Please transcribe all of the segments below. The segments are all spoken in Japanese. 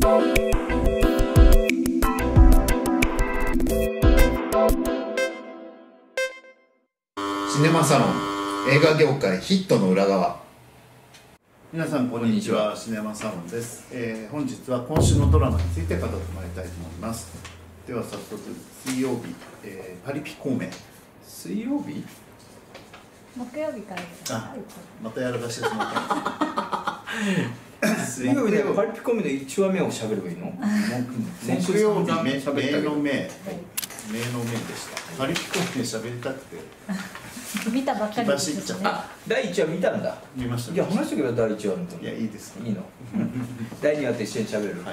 シネマサロン映画業界ヒットの裏側。 皆さんこんにちは、シネマサロンです。本日は今週のドラマについて語ってまいりたいと思います。では早速水曜日、パリピ孔明。 水曜日？ 木曜日からです。 またやらかしてしまった。 水曜日でパリピコメの1話目を喋ればいいの？ 木曜日、名の名でした。パリピ孔明喋りたくて。 見たばっかりですね。 あ、第1話見たんだ。 見ました。 じゃあ話してくれば第1話のと。 いや、いいですか。 いいの。第2話と一緒に喋る。 はい。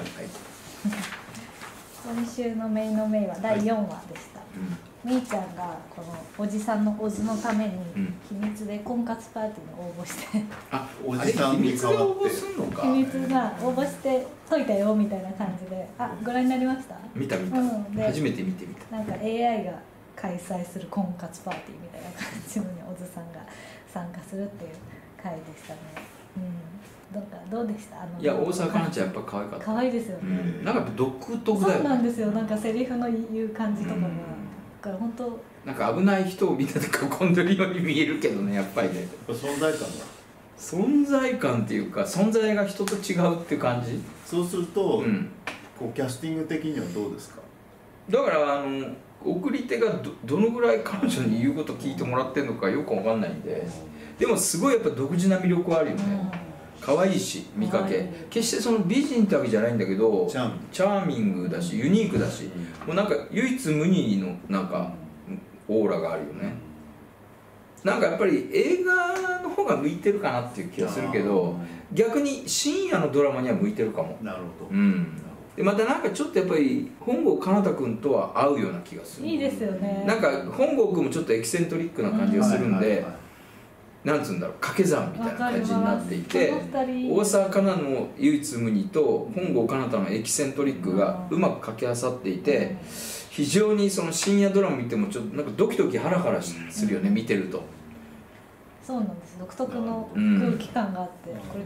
今週のメイのメイは第4話でした。みーちゃんがこのおじさんのオズのために秘密で婚活パーティーに応募して、 あ、おじさんに代わって秘密が応募して解いたよみたいな感じで、あ、ご覧になりました？ 見た。初めて見てみた。 なんか AI が開催する婚活パーティーみたいな感じのにおずさんが参加するっていう回でしたね。どうでした？ いや、大沢かなちゃんやっぱ可愛かった。 可愛いですよね。 なんか独特だよね。 そうなんですよ。なんかセリフの言う感じとかが、だから本当なんか危ない人をみんなで囲んでるように見えるけどね、やっぱりね。存在感っていうか、存在が人と違うっていう感じ。 そうすると、こうキャスティング的にはどうですか？ だから送り手がどのぐらい彼女に言うこと聞いてもらってるのかよくわかんないんで、でもすごいやっぱ独自な魅力はあるよね。可愛いし、見かけ決してその美人ってわけじゃないんだけど、チャーミングだしユニークだし、もうなんか唯一無二のなんかオーラがあるよね。なんかやっぱり映画の方が向いてるかなっていう気がするけど、逆に深夜のドラマには向いてるかも。 なるほど。 でまたなんかちょっとやっぱり本郷奏多君とは合うような気がする。 いいですよね。 なんか本郷君もちょっとエキセントリックな感じがするんで、なんつうんだろう、掛け算みたいな感じになっていて、大沢かなの唯一無二と本郷奏多のエキセントリックがうまく掛け合わさっていて、非常にその深夜ドラマ見てもちょっとなんかドキドキハラハラするよね、見てると。 そうなんです。独特の空気感があって、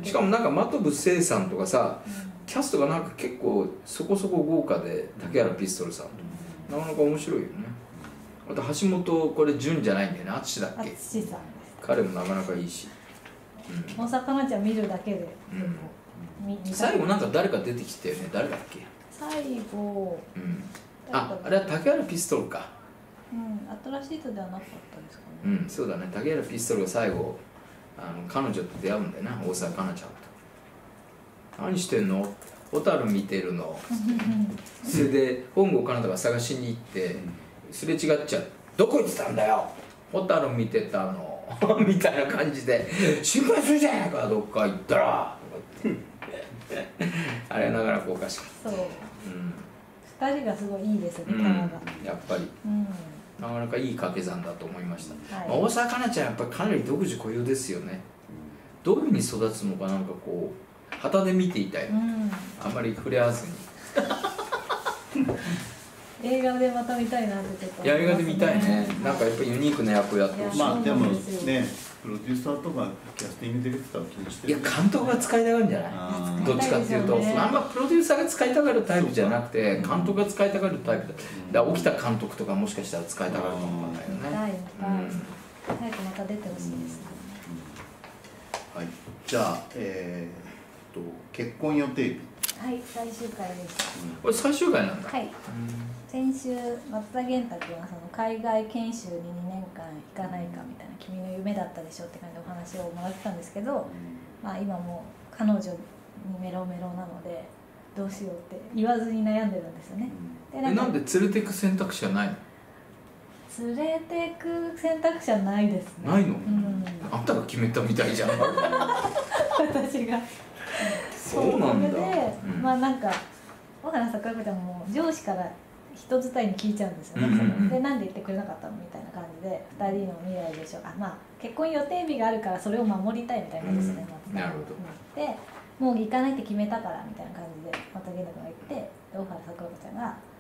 しかもなんか真飛聖さんとかさ、キャストがなんか結構そこそこ豪華で、竹原ピストルさんとなかなか面白いよね。あと橋本これ潤じゃないんだよね、淳だっけ？ 淳さんです。 彼もなかなかいいし、 大阪なちゃん見るだけで、 最後なんか誰か出てきたよね。誰だっけ最後？ あれは竹原ピストルか。 新しい人ではなかったですかね。 そうだね。竹原ピストルが最後彼女と出会うんだよな、大沢かなちゃんと。何してんの？ホタル見てるの。それで本郷奏多が探しに行ってすれ違っちゃう。どこ行ってたんだよ、ホタル見てたのみたいな感じで、心配するじゃないかどっか行ったらあれはなかなかおかしかった。 そう、2人がすごいいいですね、キャラが。 やっぱりなかなかいい掛け算だと思いました。大沢かなちゃんやっぱりかなり独自固有ですよね。どういうふうに育つのか、なんかこう旗で見ていたい、あんまり触れ合わずに映画でまた見たいなってちょっと、 いや映画で見たいね。なんかやっぱりユニークな役をやってほしい。 まあでもね、プロデューサーとかキャスティングディレクターを気にしてる。 いや監督が使いたがるんじゃない？どっちかっていうと、あんまプロデューサーが使いたがるタイプじゃなくて、監督が使いたがるタイプだ。だから沖田監督とかもしかしたら使いたがるかもわかんないよね。 早くまた出てほしいですね。 はい。じゃあ結婚予定日。 はい、最終回です。 これ最終回なんだ。 はい。先週松田元太君はその海外研修に2年間行かないかみたいな、君の夢だったでしょって感じでお話をもらってたんですけど、まあ今もう彼女にメロメロなのでどうしようって言わずに悩んでるんですよね。 なんで連れていく選択肢はないの？ 連れていく選択肢はないですね。 ないの？あんたが決めたみたいじゃん。 私が。 そうなんだ。 それで、まあなんか小原桜子ちゃんも上司から人伝いに聞いちゃうんですよね。でなんで言ってくれなかったのみたいな感じで、2人の未来でしょ、まあ結婚予定日があるからそれを守りたいみたいな感じですね。 なるほど。 でもう行かないって決めたからみたいな感じでまた源太君が言って、小原桜子ちゃんが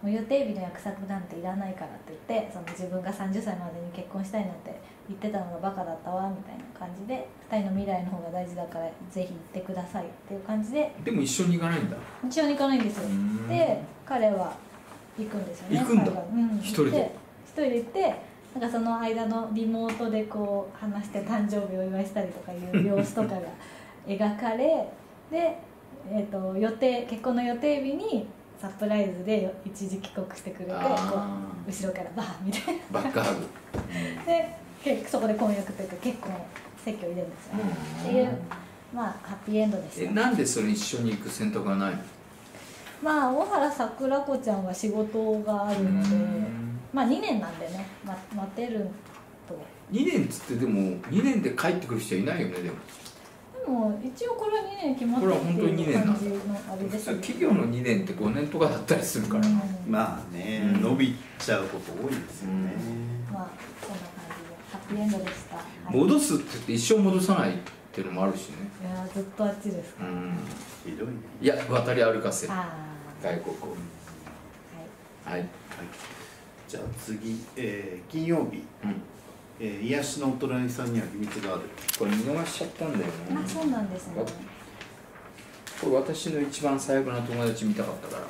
う予定日の約束なんていらないからって言って、その自分が30歳までに結婚したいなんて言ってたのがバカだったわみたいな感じで、2人の未来の方が大事だからぜひ行ってくださいっていう感じで。 でも一緒に行かないんだ。 一緒に行かないんですよ。で彼は行くんですよね。 行くんだ、一人で行って、なんかその間のリモートでこう話して誕生日をお祝いしたりとかいう様子とかが描かれで、結婚の予定日にサプライズで一時帰国してくれて、こう後ろからバーみたいなバックハグでそこで婚約というか結婚籍を入れるんですよね、っていうまあハッピーエンドでした。 なんでそれ一緒に行く選択がないの？ まあ小原桜子ちゃんは仕事があるので、まあ2年なんでね、待てると。 2年っつってでも2年で帰ってくる人はいないよね。でも一応これは2年決まってるっていう感じのあれですよね。 企業の2年って5年とかだったりするから、 まあね、伸びちゃうこと多いですよね。 まあそんな感じでハッピーエンドでした。 戻すって言って一生戻さないっていうのもあるしね。 いやずっとあっちですか。 ひどいね。 いや渡り歩かせる外国を。はい。 じゃあ次、金曜日。癒しのお隣さんには秘密がある。 これ見逃しちゃったんだよね。 あ、そうなんですね。 これ私の一番最悪な友達見たかったから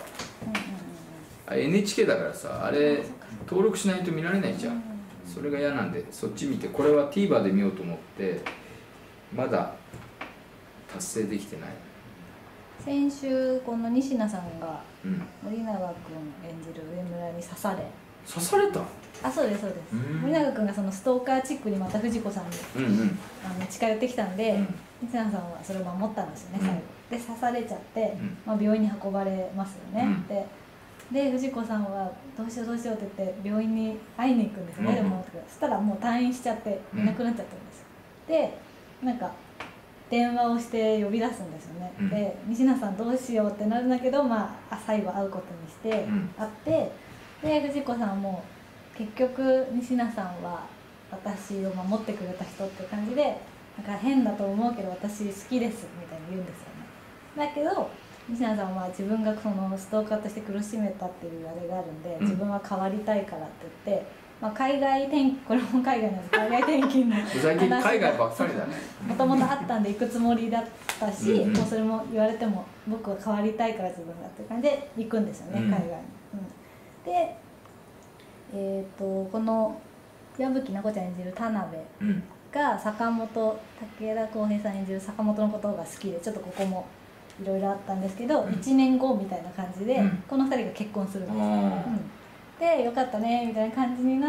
、NHK だからさ、あれ登録しないと見られないじゃん。それが嫌なんでそっち見て、これは TVer で見ようと思ってまだ達成できてない。 先週この西名さんが森永君演じる上村に刺された。あ、そうですそうです。森永君がそのストーカーチックにまた藤子さんに近寄ってきたんで、西名さんはそれを守ったんですよね、最後で刺されちゃって、病院に運ばれますよね。で藤子さんはどうしようどうしようって言って病院に会いに行くんですよね。でもそしたらもう退院しちゃっていなくなっちゃったんですよ。でなんか電話をして呼び出すんですよね。で西名さんどうしようってなるんだけど、最後会うことにして会って、で藤子さんはもう結局西名さんは私を守ってくれた人って感じで、なんか変だと思うけど私好きですみたいに言うんですよね。だけど西名さんは自分がそのストーカーとして苦しめたっていうあれがあるんで、自分は変わりたいからって言って、海外転これも海外なんです。海外転勤の最近海外ばっかりだね。もともとあったんで行くつもりだったし、もうそれも言われても僕は変わりたいから自分がっていう感じで行くんですよね、海外に。でこの矢吹奈子ちゃん演じる田辺が武田浩平さん演じる坂本のことが好きで、ちょっとここもいろいろあったんですけど、1年後みたいな感じでこの2人が結婚するんですよ。でよかったねみたいな感じになって、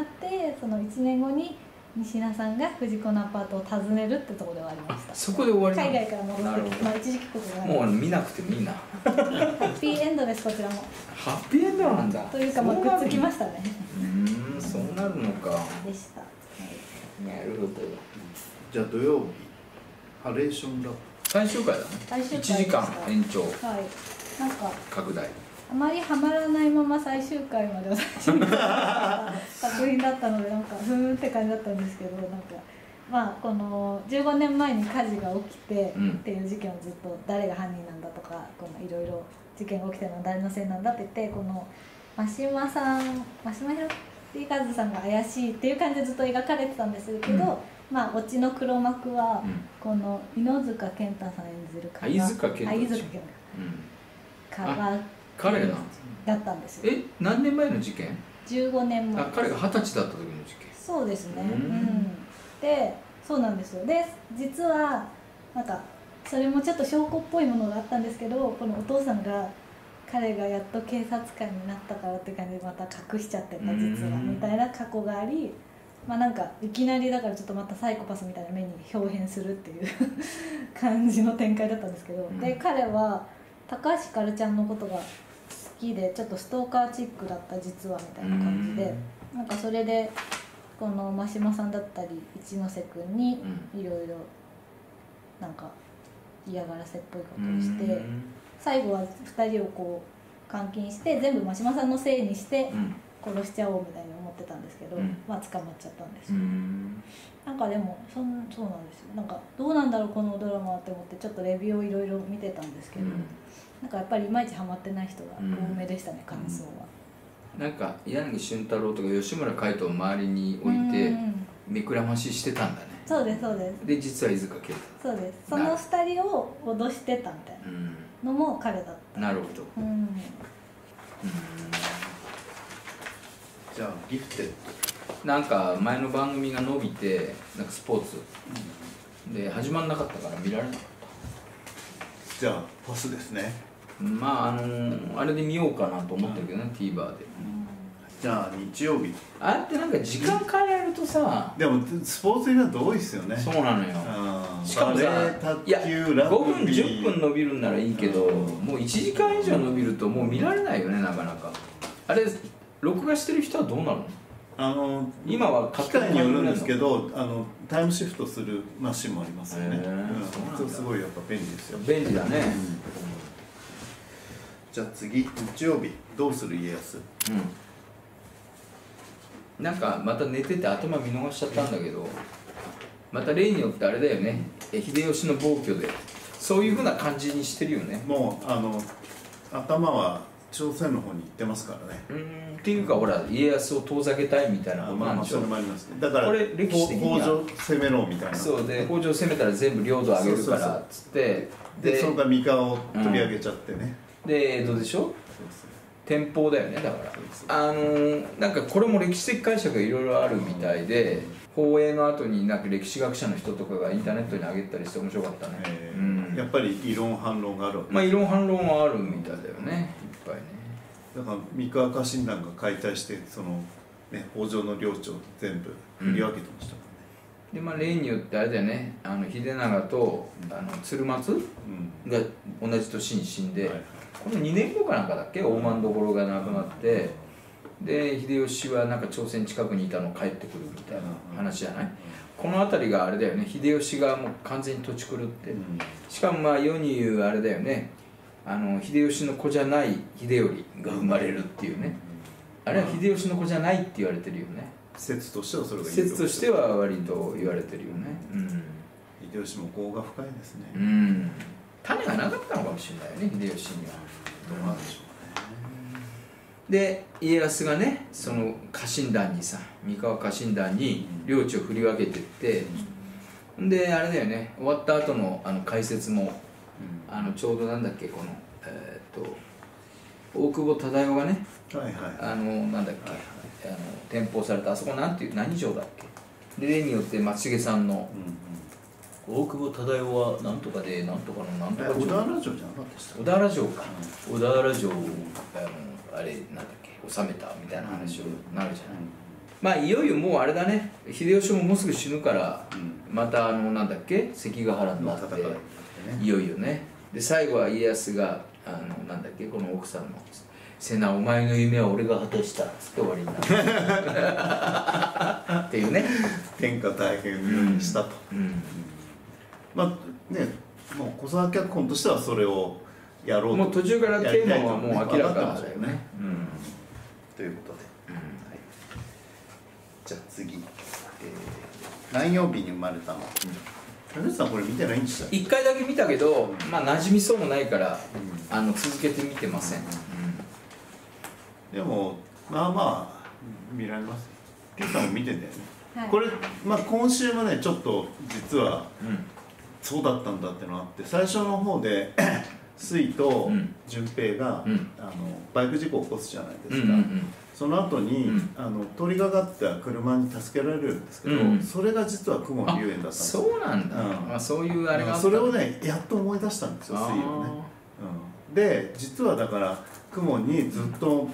その1年後に西名さんが藤子のアパートを訪ねるってところで終わりました。 そこで終わり。 海外から戻ってきて、一時帰国がもう見なくてもいいな。 ハッピーエンドです、こちらも。 ハッピーエンドなんだ。 というか、くっつきましたね。 そうなるのか。 でした。 なるほど。 じゃあ土曜日ハレーションラブ最終回だね。1時間延長。 はい。なんか拡大。 あまりハマらないまま最終回まで私見た作品だったので、なんかふーんって感じだったんですけど、なんかこの15年前に火事が起きてっていう事件をずっと誰が犯人なんだとか、いろいろ事件が起きてるのは誰のせいなんだって言って、この真島宏和さんが怪しいっていう感じでずっと描かれてたんですけど、オチの黒幕はこの猪塚健太さん演じる飯塚健太彼がだったんですよ。 何年前の事件 ？15年前。 彼が20歳だった時の事件。 そうですね。でそうなんですよ。で実はなんかそれもちょっと証拠っぽいものがあったんですけど、このお父さんが彼がやっと警察官になったからって感じでまた隠しちゃってた実はみたいな過去があり、なんかいきなりだからちょっとまたサイコパスみたいな目に表現するっていう感じの展開だったんですけど、で彼は高橋ひかるちゃんのことが好きで、ちょっとストーカーチックだった実はみたいな感じで、なんかそれでこの真島さんだったり一ノ瀬君にいろいろなんか嫌がらせっぽいことをして、最後は2人をこう監禁して全部真島さんのせいにして殺しちゃおうみたいに思ってたんですけど、捕まっちゃったんですよ。なんかでもそうなんですよ。なんかどうなんだろうこのドラマって思ってちょっとレビューをいろいろ見てたんですけど、なんかやっぱりいまいちハマってない人が多めでしたね、感想は。 なんか柳俊太郎とか吉村海人を周りに置いて目くらまししてたんだね。 そうですそうです。 で実は飯塚圭太。 そうです。その2人を脅してたみたいなのも彼だった。 なるほど。 じゃあギフテッドなんか前の番組が伸びてなんかスポーツ、で始まんなかったから見られなかった。 じゃあパスですね。 まああれで見ようかなと思ってるけどね、TVer で。 じゃあ日曜日あれってなんか時間変えられるとさ、 でもスポーツイベント多いですよね。 そうなのよ。しかもさ、 卓球、ラグ 5分ビー 10分伸びるんならいいけど、もう1時間以上伸びるともう見られないよね、なかなか。あれ録画してる人はどうなるの？今は機械によるんですけど、タイムシフトするマシンもありますよね。すごいやっぱ便利ですよ。 便利だね。 じゃあ次日曜日どうする家康。 なんかまた寝てて頭見逃しちゃったんだけど、また例によってあれだよね、秀吉の暴挙でそういうふうな感じにしてるよね。 もう頭は朝鮮の方に行ってますからね。 っていうかほら家康を遠ざけたいみたいなことなんでしょ。 それもありますね。だからこれ歴史的には北条攻めろみたいな。 そうで、北条攻めたら全部領土上げるからっつってでそのから三河を取り上げちゃってね。 で江戸でしょ。天保だよね。だからなんかこれも歴史的解釈がいろいろあるみたいで、放映の後になんか歴史学者の人とかがインターネットに上げたりして面白かったね。 やっぱり異論反論があるわけ。 まあ異論反論はあるみたいだよね、いっぱいね。 だから三河家臣団が解体してそのね北条の領地を全部振り分けてましたからね。 でまあ例によってあれだよね、秀長と鶴松が同じ年に死んで、この2年後かなんかだっけ、大政所が亡くなって、で秀吉はなんか朝鮮近くにいたの帰ってくるみたいな話じゃない。この辺りがあれだよね、秀吉がもう完全に土地狂って、しかもまあ世に言うあれだよね、秀吉の子じゃない秀頼が生まれるっていうね、あれは秀吉の子じゃないって言われてるよね。 説としてはそれがいい。 説としては割と言われてるよね。 秀吉も業が深いですね。 種がなかったのかもしれないよね、秀吉には。 どうなんでしょうね。 で家康がねその家臣団にさ、三河家臣団に領地を振り分けてって、であれだよね、終わった後の解説もちょうどなんだっけ、この大久保忠世がね、なんだっけ、転封されたあそこなんていう何城だっけ。で例によって松重さんの大久保忠世はなんとかでなんとかのなんとか小田原城じゃなかったですか。 小田原城か、小田原城をあれなんだっけ治めたみたいな話になるじゃない。まあいよいよもうあれだね、秀吉ももうすぐ死ぬから、またなんだっけ関ヶ原になって、いよいよね。で最後は家康がなんだっけ、この奥さんの「瀬名お前の夢は俺が果たした」っつって終わりになるっていうね。 天下大変にしたと。まあね、もう小沢脚本としてはそれをやろうと、 もう途中からテーマはもう明らかだよね。 ということで、じゃあ次、何曜日に生まれたの。古さんこれ見てないんでしたっけ。 1回だけ見たけど、まあ馴染みそうもないから続けて見てません。 でもまあまあ見られます。ケイさんも見てんだよね。これまあ今週もねちょっと実はそうだったんだってのがあって、最初の方で水と順平がバイク事故を起こすじゃないですか。その後に通りがかった車に助けられるんですけど、それが実は雲の遊園だったんです。 そうなんだ。まあそういうあれがあった。 それをねやっと思い出したんですよ、水をね。で実はだから雲にずっと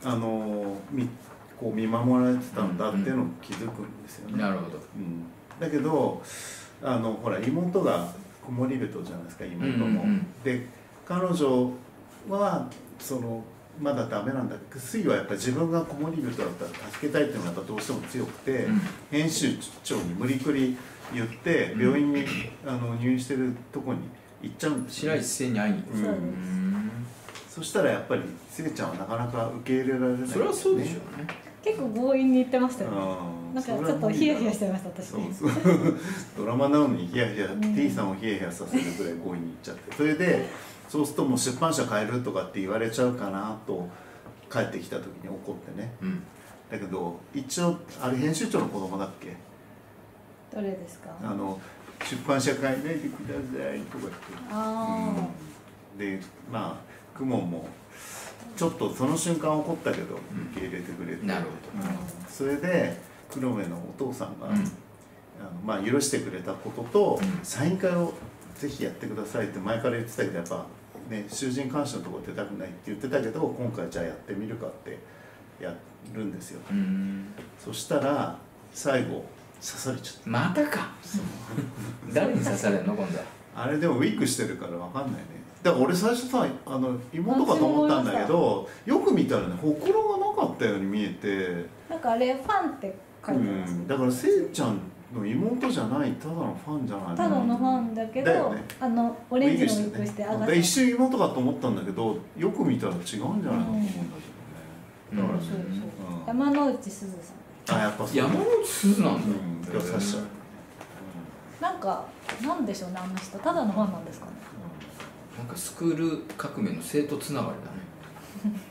こう見守られてたんだっていうのを気づくんですよね。 なるほど。 だけどほら妹が子守人じゃないですか、妹も。で彼女はまだダメなんだけど、水はやっぱり自分が子守人だったら助けたいっていうのがやっぱどうしても強くて、編集長に無理くり言って病院に入院してるとこに行っちゃうんです白石聖に会いに。 そしたらやっぱり聖ちゃんはなかなか受け入れられない。 それはそうでしょうね。 結構強引に言ってましたよね。なんかちょっとヒヤヒヤしてました私ね。 ドラマなのにヒヤヒヤ、T さんをヒヤヒヤさせるぐらい強引に言っちゃって、それでそうするともう出版社変えるとかって言われちゃうかなと帰ってきた時に怒ってね、 うん、 だけど一応あれ編集長の子供だっけ、 どれですか？ 出版社変えないでくださいとか言って、 あでまあ公文もちょっとその瞬間怒ったけど受け入れてくれて、 なるほそれで黒目のお父さんが、 うんまあ許してくれたことと、 うんサイン会をぜひやってくださいって前から言ってたけど、やっぱね囚人監視のところ出たくないって言ってたけど、今回じゃあやってみるかってやるんですよ。そしたら最後刺されちゃった。 またか誰に刺されんの今度は。 あれでもウィッグしてるから分かんないね。だから俺最初さ妹かと思ったんだけど、よく見たらねほくろがなかったように見えて、 なんかあれファンって書いてます、 だからせいちゃんの妹じゃないただのファンじゃないただのファンだけどだよね、 オレンジのウィッグして上がって、 一瞬妹かと思ったんだけど、よく見たら違うんじゃないかと思うんだけどね。だからそうそう山之内すずさん、 やっぱそう山之内すずなんだ。 優しさ。 なんかなんでしょうね、あの人ただのファンなんですかね。 なんかスクール革命の生徒つながりだね。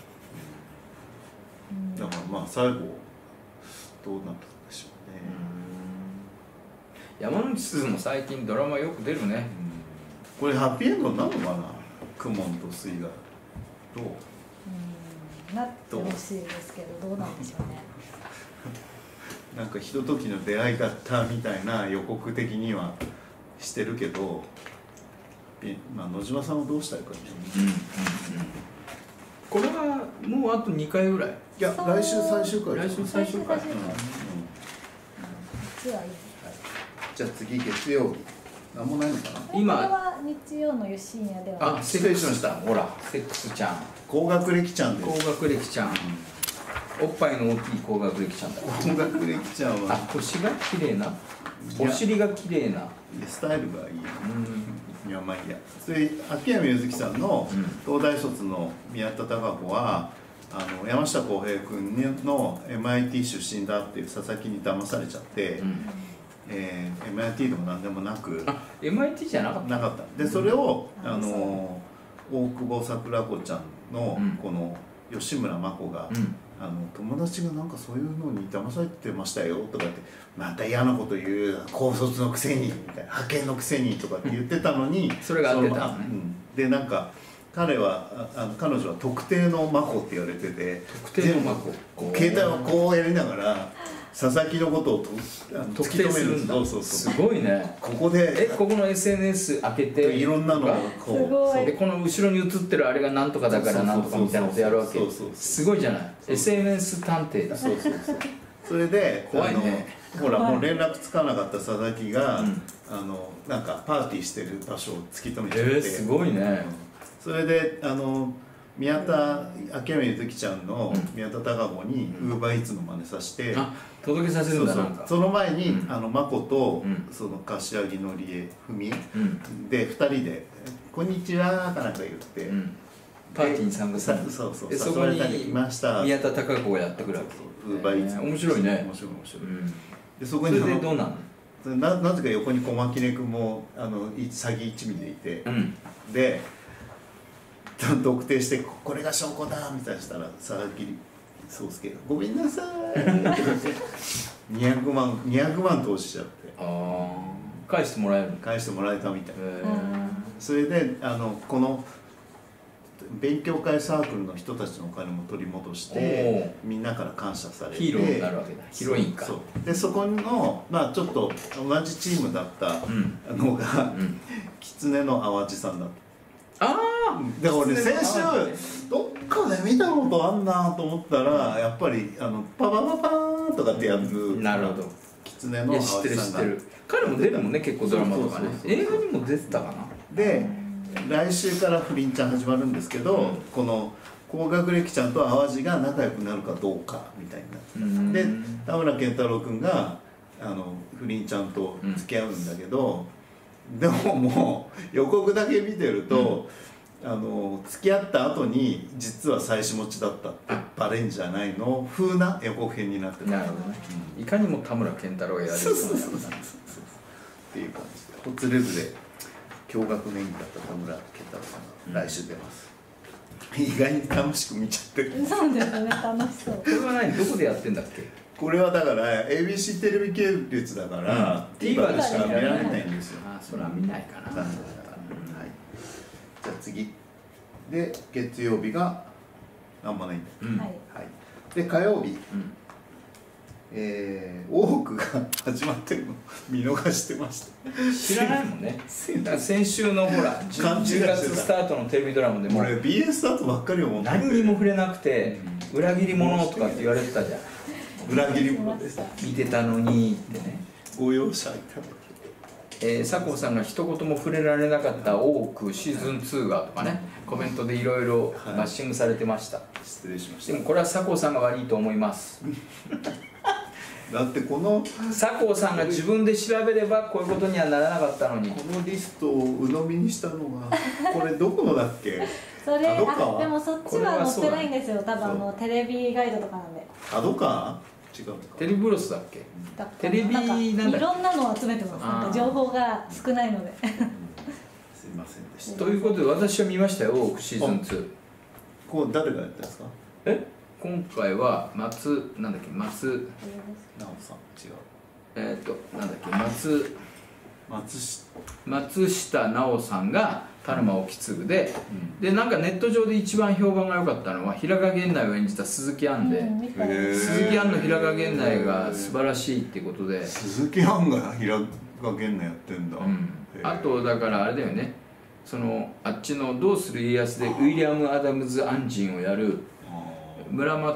だからまあ最後どうなったんでしょうね。 山之内すずも最近ドラマよく出るね。 これハッピーエンドになるのかな、公文と水が。どう？ なってほしいですけど、どうなんでしょうね。 なんかひとときの出会いだったみたいな予告的にはしてるけど、まあ野島さんはどうしたいかね。 これはもうあと2回ぐらい。 いや来週最終回。 来週最終回。 実はいい。 じゃあ次月曜日。なんもないのかな。 今これは日曜の夜深夜では。 セックスした。ほらセックスちゃん。 高学歴ちゃんです。 高学歴ちゃん。おっぱいの大きい高学歴ちゃんだ。 高学歴ちゃんは。 腰が綺麗な。お尻が綺麗な。 スタイルがいい。いやまあいいや。それ秋山柚月さんの東大卒の宮田孝子は山下幸平君の MIT 出身だっていう佐々木に騙されちゃって、MIT でも何でもなく。 MIT じゃなかった。 なかった。でそれを大久保桜子ちゃんのこの吉村真子が。友達がなんかそういうのに騙されてましたよとかってまた嫌なこと言う高卒のくせにみたいな派遣のくせにとかって言ってたのにそれが合ってたのね。 でなんか彼女は特定の真子って言われてて、 特定の真子携帯をこうやりながら佐々木のことを特定するんだ。すごいね。 ここでここの SNS 開けていろんなのをこうでこの後ろに映ってるあれがなんとかだからなんとかみたいなことやるわけ。すごいじゃない。SNS 探偵だ。 それで怖いね。 ほらもう連絡つかなかった佐々木がなんかパーティーしてる場所を突き止めちゃって。 すごいね。 それで秋山柚月ちゃんの宮田孝子にウーバーイーツの真似させて届けさせるんだ。なんかその前に真子とその柏木のりえ文江で2人で「こんにちは」かなんか言ってパーティーに参加する。 そうそこに宮田孝子がやってくるわけ。 ウーバーイーツ面白いね。 面白い。でそこにそれでどうなの？ なぜか横に小牧根君も詐欺一味でいて、で特定して「これが証拠だ」みたいにしたら佐々木壮介が「ごめんなさい」200万投資しちゃって、 返してもらえる。 返してもらえたみたいな。それでこの勉強会サークルの人たちのお金も取り戻してみんなから感謝されてヒーローになるわけだ。ヒロインか。 でそこのまあちょっと同じチームだったのが狐の淡路さんだった。で俺先週どっかで見たことあんなと思ったらやっぱりパパパパーンとかってやる。 なるほど。 狐の淡路さんが。 彼も出るもんね、結構ドラマとかね。映画にも出てたかな。 で来週から不倫ちゃん始まるんですけど、この高学歴ちゃんと淡路が仲良くなるかどうかみたいな。で田村健太郎君が不倫ちゃんと付き合うんだけど、でももう予告だけ見てると、付き合った後に実は妻子持ちだったってバレんじゃないの風な予告編になってる。 なるほどね。いかにも田村健太郎がやるようなっていう感じで、ホツレブで驚愕の演技だった田村健太郎さんが来週出ます。 意外に楽しく見ちゃってる。 そうですね、楽しそう。 これは何、どこでやってんだっけ？ これはだから ABC テレビ系列だから、TVer でしか見られないんですよ。 あ、それは見ないかな。 はい。じゃあ次で月曜日があんまないんだ。 うんはい。 はい。で火曜日、 うん多くが始まってるの見逃してました。 知らないもんね。だから先週のほら勘違いしてた 10月スタートのテレビドラマでも俺 BS スタートばっかり思って何にも触れなくて裏切り者とかって言われてたじゃん。 裏切り者です。 見てたのにってね。 ご容赦いただ佐藤さんが一言も触れられなかった大奥シーズン2がとかね、コメントでいろいろバッシングされてました。 き失礼しましでもこれは佐藤さんが悪いと思います。 た。だってこの佐藤さんが自分で調べればこういうことにはならなかったのに。 このリストを鵜呑みにしたのがこれどこのだっけ？ それ角川でもそっちは載ってないんですよ。多分テレビガイドとかなんで。 角川？違うのか。 テレビブロスだっけ？ だからテレビなんだっけいろんなのを集めてます。なんか情報が少ないので。 すいませんでした。 ということで私は見ましたよ、大奥シーズン2。 こう誰がやったんですか？ 今回はなんだっけ、 直さん違う。 なんだっけ、 松下奈緒さんが田沼意次で、でなんかネット上で一番評判が良かったのは平賀源内を演じた鈴木杏で、鈴木杏の平賀源内が素晴らしいっていうことで、 鈴木杏が平賀源内やってんだ。 あとだからあれだよね、あっちの「どうする家康」でウィリアム・アダムズ・アンジンをやる村雨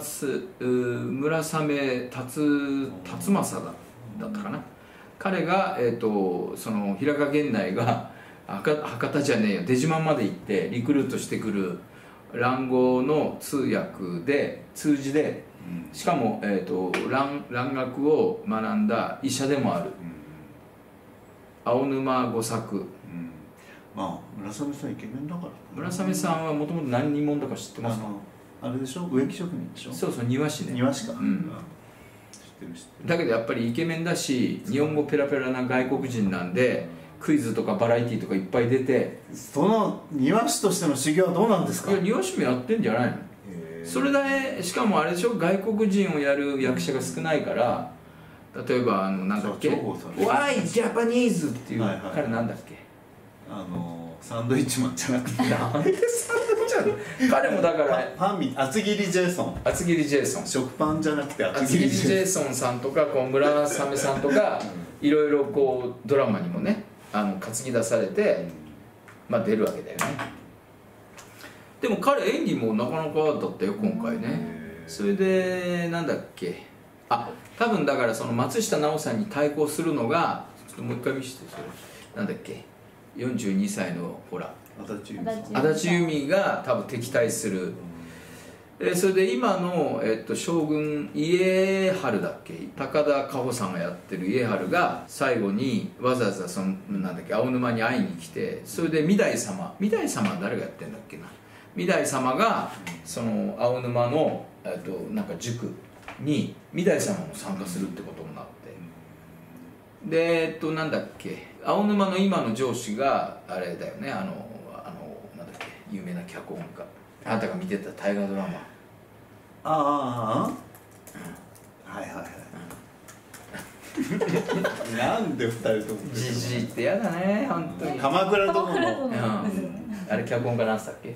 辰正だったかな。彼が、その平賀源内が博多じゃねえよ、出島まで行ってリクルートしてくる蘭語の通訳で通じで、しかも、蘭学を学んだ医者でもある青沼吾作。 まあ村雨さんイケメンだから。 村雨さんはもともと何人者だか知ってますか？ あれでしょ、植木職人でしょ。 そうそう、庭師ね。 庭師か。 知ってる。だけどやっぱりイケメンだし、日本語ペラペラな外国人なんで、クイズとかバラエティーとかいっぱい出て。 その庭師としての修行はどうなんですか？ いや、庭師もやってんじゃないの？それだけ、しかもあれでしょ、外国人をやる役者が少ないから、例えばなんだっけ、Why Japanese っていう彼なんだっけ、 サンドイッチマンじゃなくて、 なんでサンドイッチマン？彼もだから厚切りジェイソン、 厚切りジェイソン、 食パンじゃなくて厚切りジェイソンさんとか村雨さんとかいろいろこうドラマにもね担ぎ出されて、まあ出るわけだよね。でも彼演技もなかなかだったよ今回ね。それでなんだっけ、多分だからその松下奈緒さんに対抗するのが、ちょっともう一回見せて、それなんだっけ、42歳のほら足立由美が多分敵対する。それで今の、将軍家治だっけ、高田夏帆さんがやってる家治が最後にわざわざなんだっけ、青沼に会いに来て、それで御台様は誰がやってんだっけな、御台様がその青沼のなんか塾に御台様も参加するってことになって、でなんだっけ、青沼の今の上司があれだよね、なんだっけ、有名な脚本家、あなたが見てた大河ドラマ、 はいはいはい、なんで2人ともじじいってやだね本当に。 鎌倉殿のあれ脚本家なんつったっけ、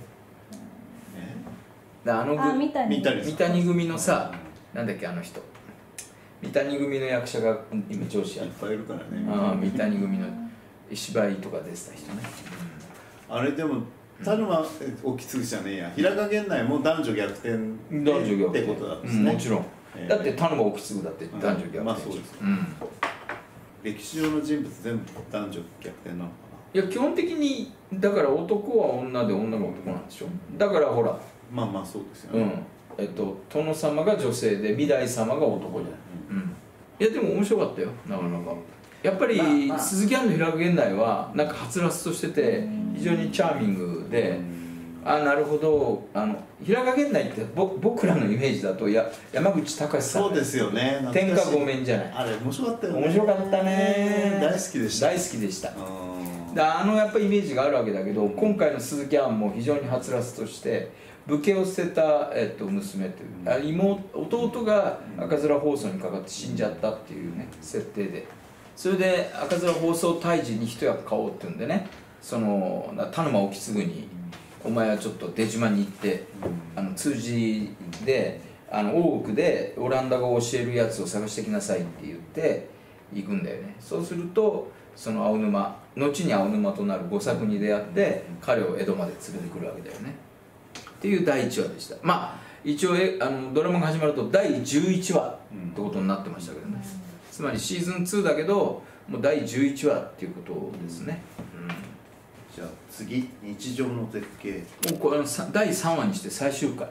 三谷組のさ、なんだっけ、あの人三谷組の役者が今上司やっていっぱいいるからね。 三谷組の芝居とか出てた人ね。 あれでも田沼意次じゃねえや、平賀源内も男女逆転ってことなんですね。 もちろん。だって田沼意次だって男女逆転。 まあそうです。歴史上の人物全部男女逆転なのかな。いや基本的にだから男は女で女が男なんでしょ。だからほら。 まあまあそうですよね。 殿様が女性で御台様が男じゃない。いやでも面白かったよ、なかなか。やっぱり鈴木杏の平賀源内はなんかはつらつとしてて非常にチャーミングで、なるほど、平賀源内って僕らのイメージだと山口隆さん、 そうですよね、 天下御免じゃない。 あれ面白かったよね。 面白かったね。 大好きでした。 大好きでした。 でやっぱりイメージがあるわけだけど、今回の鈴木杏も非常にはつらつとして武家を捨てた、娘という弟が赤面疱瘡にかかって死んじゃったっていうね設定で、それで赤面疱瘡退治に一役買おうっていうんでね、田沼意次に「お前はちょっと出島に行って通じで大奥でオランダ語を教えるやつを探してきなさい」って言って行くんだよね。そうするとその青沼、後に青沼となる吾作に出会って彼を江戸まで連れてくるわけだよねっていう第1話でした。まあ一応ドラマが始まると第11話ってことになってましたけどね、つまりシーズン2だけどもう第11話っていうことですね。 じゃあ次、日常の絶景。 もうこれ第3話にして最終回、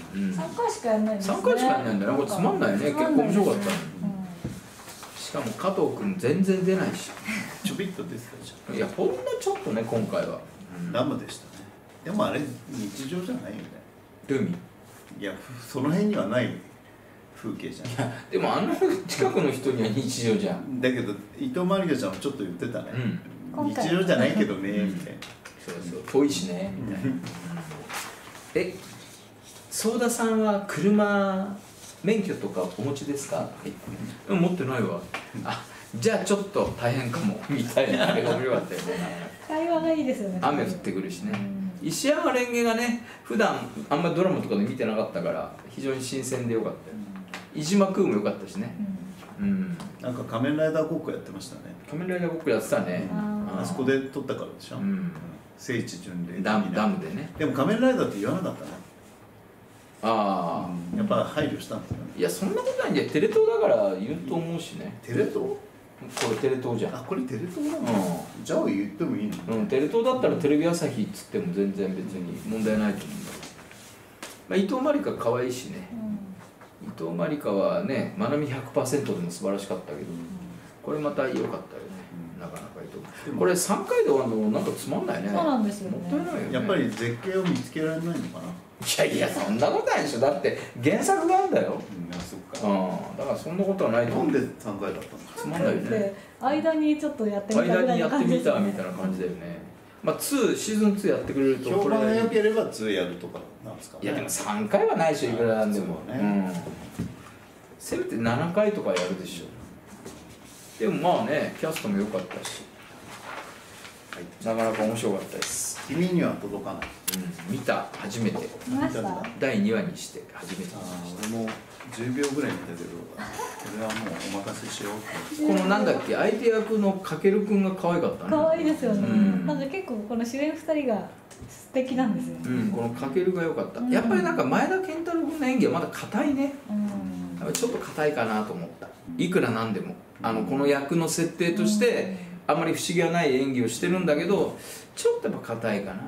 3回しかやらないんですね。 3回しかやらないんだよね。これつまんないよね。結構面白かった、しかも加藤君全然出ないし、 ちょびっと出てたじゃん。 いやほんのちょっとね今回は、 ダムでしたね。でもあれ日常じゃないよね。 ルミいや、その辺にはない風景じゃん。 いやでも近くの人には日常じゃん。 だけど伊藤まりかちゃんもちょっと言ってたね、 今回日常じゃないけどねみたいな。 そうそう遠いしねみたいな。相田さんは車免許とかお持ちですか？持ってないわ。あ、じゃあちょっと大変かもみたいなあれが面白かったよね。 会話がいいですよね。 雨降ってくるしね、石山レンゲがね普段あんまりドラマとかで見てなかったから非常に新鮮でよかったよ、飯島空もよかったしね、 なんか仮面ライダーごっこやってましたね。 仮面ライダーごっこやってたね、 あそこで撮ったからでしょ、聖地巡礼ダムでね。 でも仮面ライダーって言わなかったね。 ああ、 やっぱ配慮したんですよね。 いやそんなことないんで、テレ東だから言うと思うしね。 テレ東？ これテレ東じゃん。 あ、これテレ東なの？じゃあ言ってもいいの？ テレ東だったらテレビ朝日っつっても全然別に問題ないと思うんだけど、まあ、伊藤まりか可愛いしね、伊藤まりかはね、まなみ 100% でも素晴らしかったけど、これまた良かったよね、なかなか伊藤。これ3回で終わるのなんかつまんないね。 そうなんですよね。 もったいないよね。 やっぱり絶景を見つけられないのかな。 いやそんなことないでしょ。だって原作があるんだよ。 あ、そっか。 だからそんなことはないと思う。 なんで3回だったの？ つまんないよね。 間にちょっとやってみた間にやってみたみいたいな感じだよね。まあシーズン2やってくれると評判が良いければ2やるとかなんですかね。 やでも3回はないでしょ、いくらなんでも。せめて7回とかやるでしょ。でもまあね、キャストも良かったし、なかなか面白かったです。 君には届かない。 見た、初めて。 見ました？ 第2話にして初めて見まし俺も10秒ぐらい見たけど、これはもうお任せしようって。 た。このなんだっけ、相手役のかけるくんが可愛かったね。 可愛いですよね。なんか結構この主演2人が素敵なんですよね。 このかけるが良かった。やっぱりなんか前田健太郎君の演技はまだ硬いね。ちょっと硬いかなと思った。いくらなんでもこの役の設定としてあまり不思議はない演技をしてるんだけど、ちょっとやっぱ硬いかな。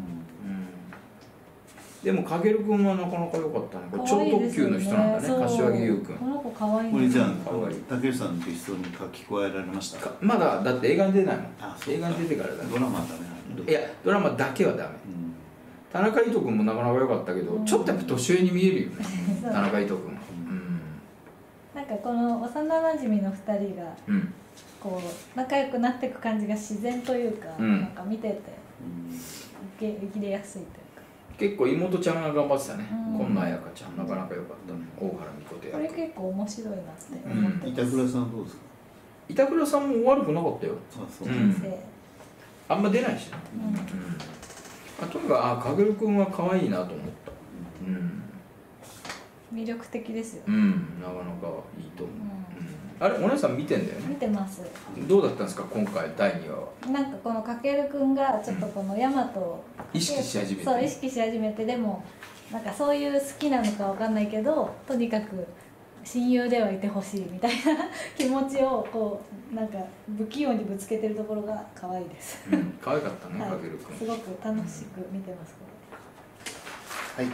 でもかける君はなかなか良かったね。これ超特急の人なんだね、柏木優君。 この子可愛い。 これじゃあ竹内さんの理想に書き加えられました？ まだだって映画に出ないもん。 あ、 映画に出てからだね。 ドラマはダメ。 いやドラマだけはダメ。田中糸君もなかなか良かったけど、ちょっとやっぱ年上に見えるよね、田中糸君。 なんかこの幼なじみの2人がこう仲良くなっていく感じが自然というか、なんか見てて受け入れやすいというか。 結構妹ちゃんが頑張ってたね。今野彩香ちゃんなかなか良かったね。大原美琴役。 これ結構面白いなって思ってます。 板倉さんどうですか？ 板倉さんも悪くなかったよ。あんま出ないしね。とにかくかげる君は可愛いなと思った。 魅力的ですよ。 なかなかいいと思う。あれお姉さん見てんだよね。 見てます。 どうだったんですか今回第2話は。 なんかこのかけるくんがちょっとこのヤマトを意識し始めて。 そう意識し始めて、でもなんかそういう好きなのかわかんないけど、とにかく親友ではいてほしいみたいな気持ちをこうなんか不器用にぶつけてるところが可愛いです。 可愛かったね、かけるくん。 すごく楽しく見てます。 はい。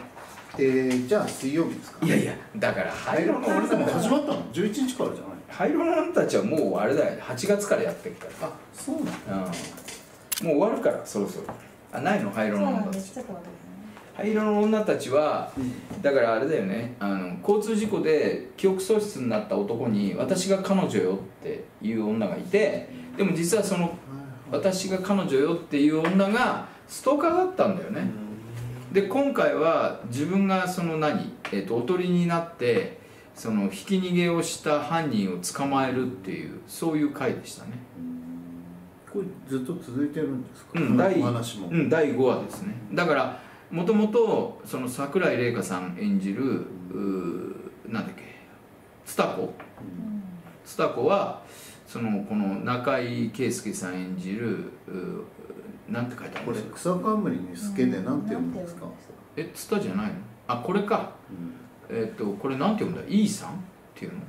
じゃあ水曜日ですか？ いやいやだから灰色の俺でも始まったの11日からじゃない？ 灰色の女たちはもうあれだよ、8月からやってるから。 あ、そうなの？ もう終わるからそろそろ。あ、ないの灰色の女たち。灰色の女たちはだからあれだよね、交通事故で記憶喪失になった男に私が彼女よっていう女がいて、でも実はその私が彼女よっていう女がストーカーだったんだよね。で今回は自分がそのおとりになってそのひき逃げをした犯人を捕まえるっていうそういう回でしたね。 これずっと続いてるんですか？ 第話も、 第5話ですね。だからもともとその桜井玲香さん演じるなんだっけツタコはそのこの中井圭介さん演じるなんて書いてあるんですか？ これ草冠に透けでなんて読むんですか？ ツタじゃないの？あ、これか。これなんて読むんだ？イーさんっていうの？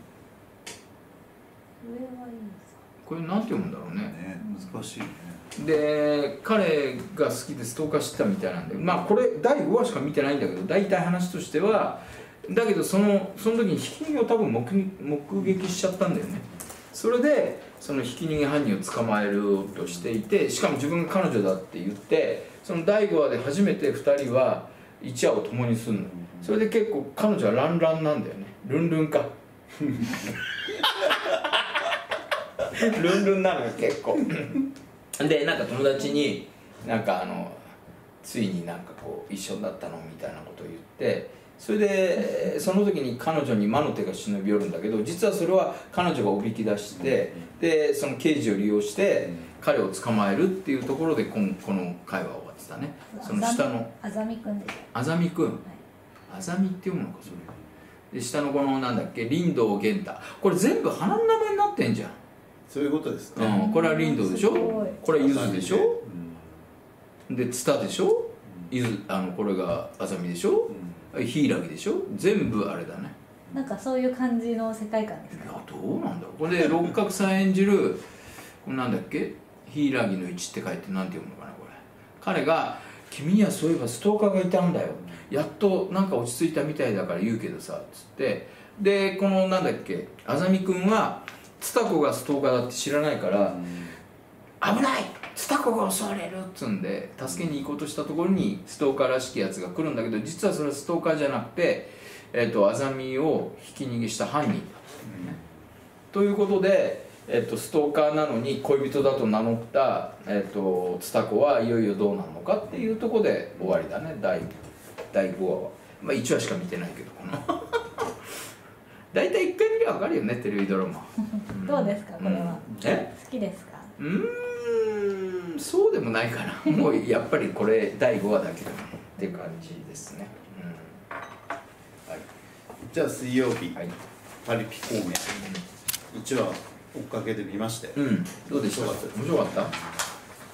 これなんて読むんだろうね。 難しいね。 で彼が好きでストーカーしてたみたいなんで、まあこれ第5話しか見てないんだけど、大体話としてはだけどその時にひき逃げを多分目撃しちゃったんだよね。それでそのひき逃げ犯人を捕まえるとしていて、しかも自分が彼女だって言って、その第5話で初めて2人は一夜を共にするの。それで結構彼女はランランなんだよね。ルンルンかルンルンなのよ結構でなんか友達になんかついになんかこう一緒だったのみたいなことを言って、それでその時に彼女に魔の手が忍び寄るんだけど、実はそれは彼女がおびき出して、でその刑事を利用して彼を捕まえるっていうところでこの会話は終わってたね。その下のあざみくんです。 あざみくん、あざみって読むのかそれで、下のこのなんだっけ林道玄太、これ全部花の名前になってんじゃん。 そういうことですね。 これは林道でしょ、これはゆずでしょ、でツタでしょ、ゆずこれがあざみでしょ、柊でしょ、全部あれだね。 なんかそういう感じの世界観ですか？ いやどうなんだろう。これで六角さん演じるなんだっけ柊の一って書いてなんて読むのかなこれ。彼が「君にはそういえばストーカーがいたんだよ、やっとなんか落ち着いたみたいだから言うけどさ」つって、でこのなんだっけあざみくんはツタコがストーカーだって知らないから「危ないツタコが襲われる」っつうんで助けに行こうとしたところにストーカーらしきやつが来るんだけど、実はそれはストーカーじゃなくてあざみをひき逃げした犯人だったんだよね。ということで、ストーカーなのに恋人だと名乗った、ツタコはいよいよどうなるのかっていうところで終わりだね。第5話はまあ1話しか見てないけどこの大体1回見れば分かるよねテレビドラマどうですかこれは、好きですか？ そうでもないかなもうやっぱりこれ第5話だけだって感じですね。はい、 じゃあ水曜日、 はい、 パリピ孔明1話追っかけてみまして、 どうでした？面白かった？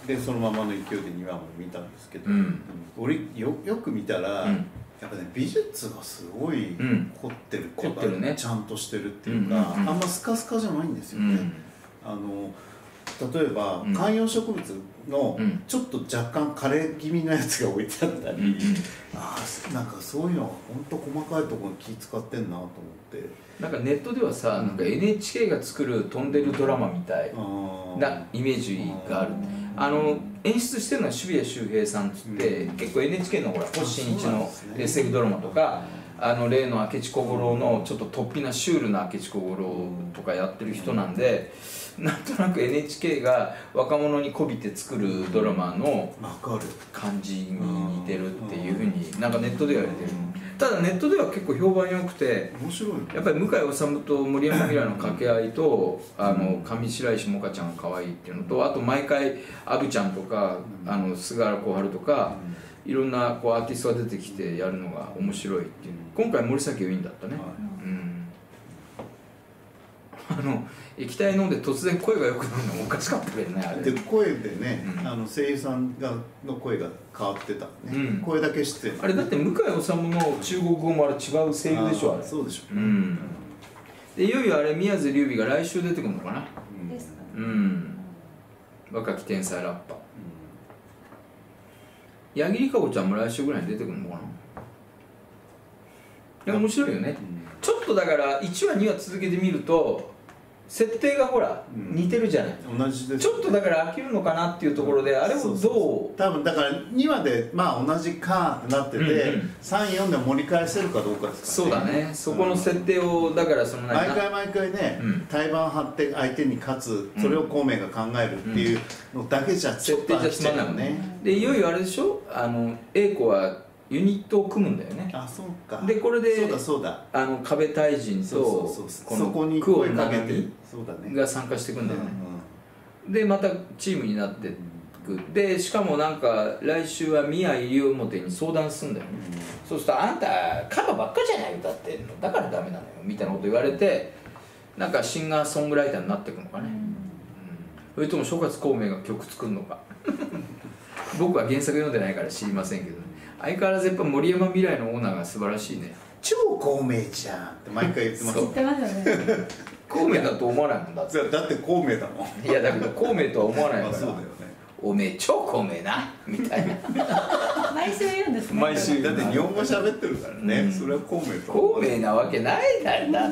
でそのままの勢いで2話も見たんですけど、俺よく見たら、やっぱね美術がすごい凝ってるっていうか、 凝ってるね、 ちゃんとしてるっていうか、あんまスカスカじゃないんですよね。例えば観葉植物のちょっと若干枯れ気味なやつが置いてあったり、なんかそういうのは本当細かいところに気使ってんなと思って。 なんかネットではさ、なんか NHK が作る飛んでるドラマみたいなイメージがある。演出してるのは渋谷周平さんっつって、結構 NHK のほら星新一の SF ドラマとか例の明智小五郎のちょっと突飛なシュールな明智小五郎とかやってる人なんで、なんとなく NHK が若者にこびて作るドラマの感じに似てるっていうふうになんかネットでは言われてる。ただネットでは結構評判良くて、 面白いやっぱり向井理と森山未來の掛け合いと上白石萌歌ちゃんが可愛いっていうのと、あと毎回アブちゃんとか菅原小春とかいろんなこうアーティストが出てきてやるのが面白いっていう。今回森崎ウィンだったね。液体飲んで突然声が良くなるのもおかしかったけどねあれで声でね、声優さんの声が変わってたね、声だけ出演あれだって向井理の中国語もあれ違う声優でしょあれ。 そうでしょでいよいよあれ宮津隆美が来週出てくるのかな。 ですか？ 若き天才ラッパー八木莉可子ちゃんも来週ぐらいに出てくるのかな。いや面白いよね。ちょっとだから1話2話続けてみると設定がほら、似てるじゃない。 同じです。 ちょっとだから飽きるのかなっていうところで、あれをどう多分だから2話でまあ同じかってなってて、3、4で盛り返せるかどうかですかね。 そうだね、そこの設定をだからその毎回毎回ね、対バン張って相手に勝つ、それを孔明が考えるっていうのだけじゃちょっと飽きちゃうよね。 でいよいよあれでしょ、英子はユニットを組むんだよね。 あ、そうか。 でこれでそうだ壁大臣とこの久遠七海が参加していくんだよね。でまたチームになっていく。でしかもなんか来週は宮西表に相談するんだよね。そうすると「あんたカバばっかじゃない歌ってんの、だからダメなのよ」みたいなこと言われて、なんかシンガーソングライターになっていくのかね。それとも諸葛孔明が曲作るのか僕は原作読んでないから知りませんけど、相変わらずやっぱ森山未来のオーナーが素晴らしいね。 超孔明じゃんって毎回言ってます。 言ってますよね。 孔明だと思わないもんだって。 だって孔明だもん。 いやだけど孔明とは思わないから。 そうだよね。 おめえ超孔明なみたいな。 毎週言うんですね。 毎週だって日本語喋ってるからね。それは孔明と。 孔明なわけないんだって。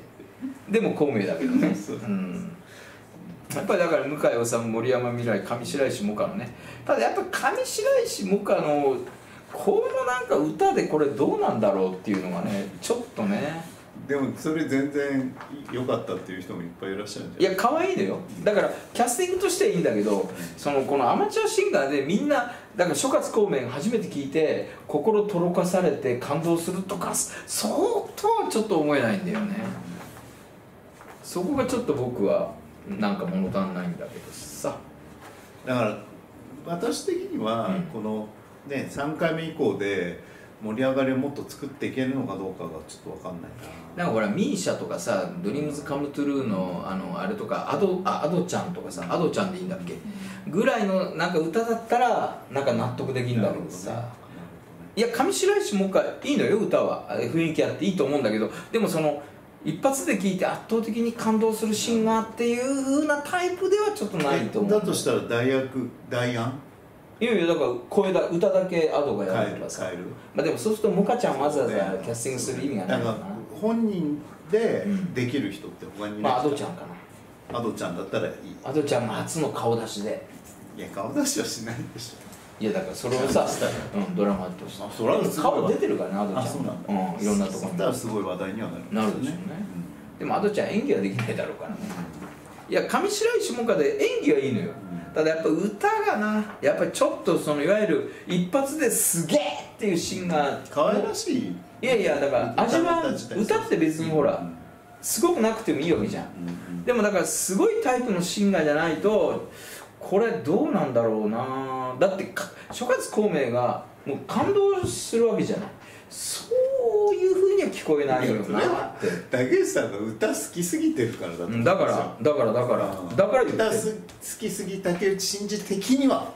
でも孔明だけどね。やっぱりだから向井治、森山未来、上白石萌歌のね。ただやっぱ上白石萌歌のこのなんか歌でこれどうなんだろうっていうのがね、ちょっとね。 でもそれ全然良かったっていう人もいっぱいいらっしゃるんじゃない。 いや可愛いのよ。だからキャスティングとしてはいいんだけど、このアマチュアシンガーでみんなだから諸葛孔明が初めて聞いて心とろかされて感動するとかそうとはちょっと思えないんだよね。そこがちょっと僕はなんか物足んないんだけどさ。 だから私的にはこのね3回目以降で盛り上がりをもっと作っていけるのかどうかがちょっと分かんないな。 なんかほらミーシャとかさ、ドリームズカムトゥルーのあれとかアドちゃんとかさ、アドちゃんでいいんだっけぐらいのなんか歌だったらなんか納得できるんだけどさ。いや上白石萌歌いいのよ、歌は雰囲気あっていいと思うんだけど、でも一発で聴いて圧倒的に感動するシンガーっていう風なタイプではちょっとないと思う。 だとしたら代案いやいやだから歌だけアドがやるとかさ。まあでもそうすると萌歌ちゃんわざわざキャスティングする意味がないかな。 本人でできる人って他にいない。 まあアドちゃんかな。 アドちゃんだったらいい。 アドちゃんが初の顔出しで。 いや顔出しはしないでしょ。 いやだからそれをさ、ドラマとして顔出てるからね、アドちゃん。 そうなんだ。 いろんなところに。 だからすごい話題にはなる。 なるでしょうね。でもアドちゃん演技はできないだろうからね。いや上白石萌歌で演技はいいのよ。ただやっぱ歌がな、やっぱりちょっといわゆる一発ですげえっていうシーンが可愛らしい。 いやいやだから味は歌って別にほらすごくなくてもいいわけじゃん。でもだからすごいタイプのシンガーじゃないとこれどうなんだろうな。だって諸葛孔明がもう感動するわけじゃない。そういうふうには聞こえないよなって。 竹内さんが歌好きすぎてるからだと思う。 だから歌好きすぎ竹内真二的には。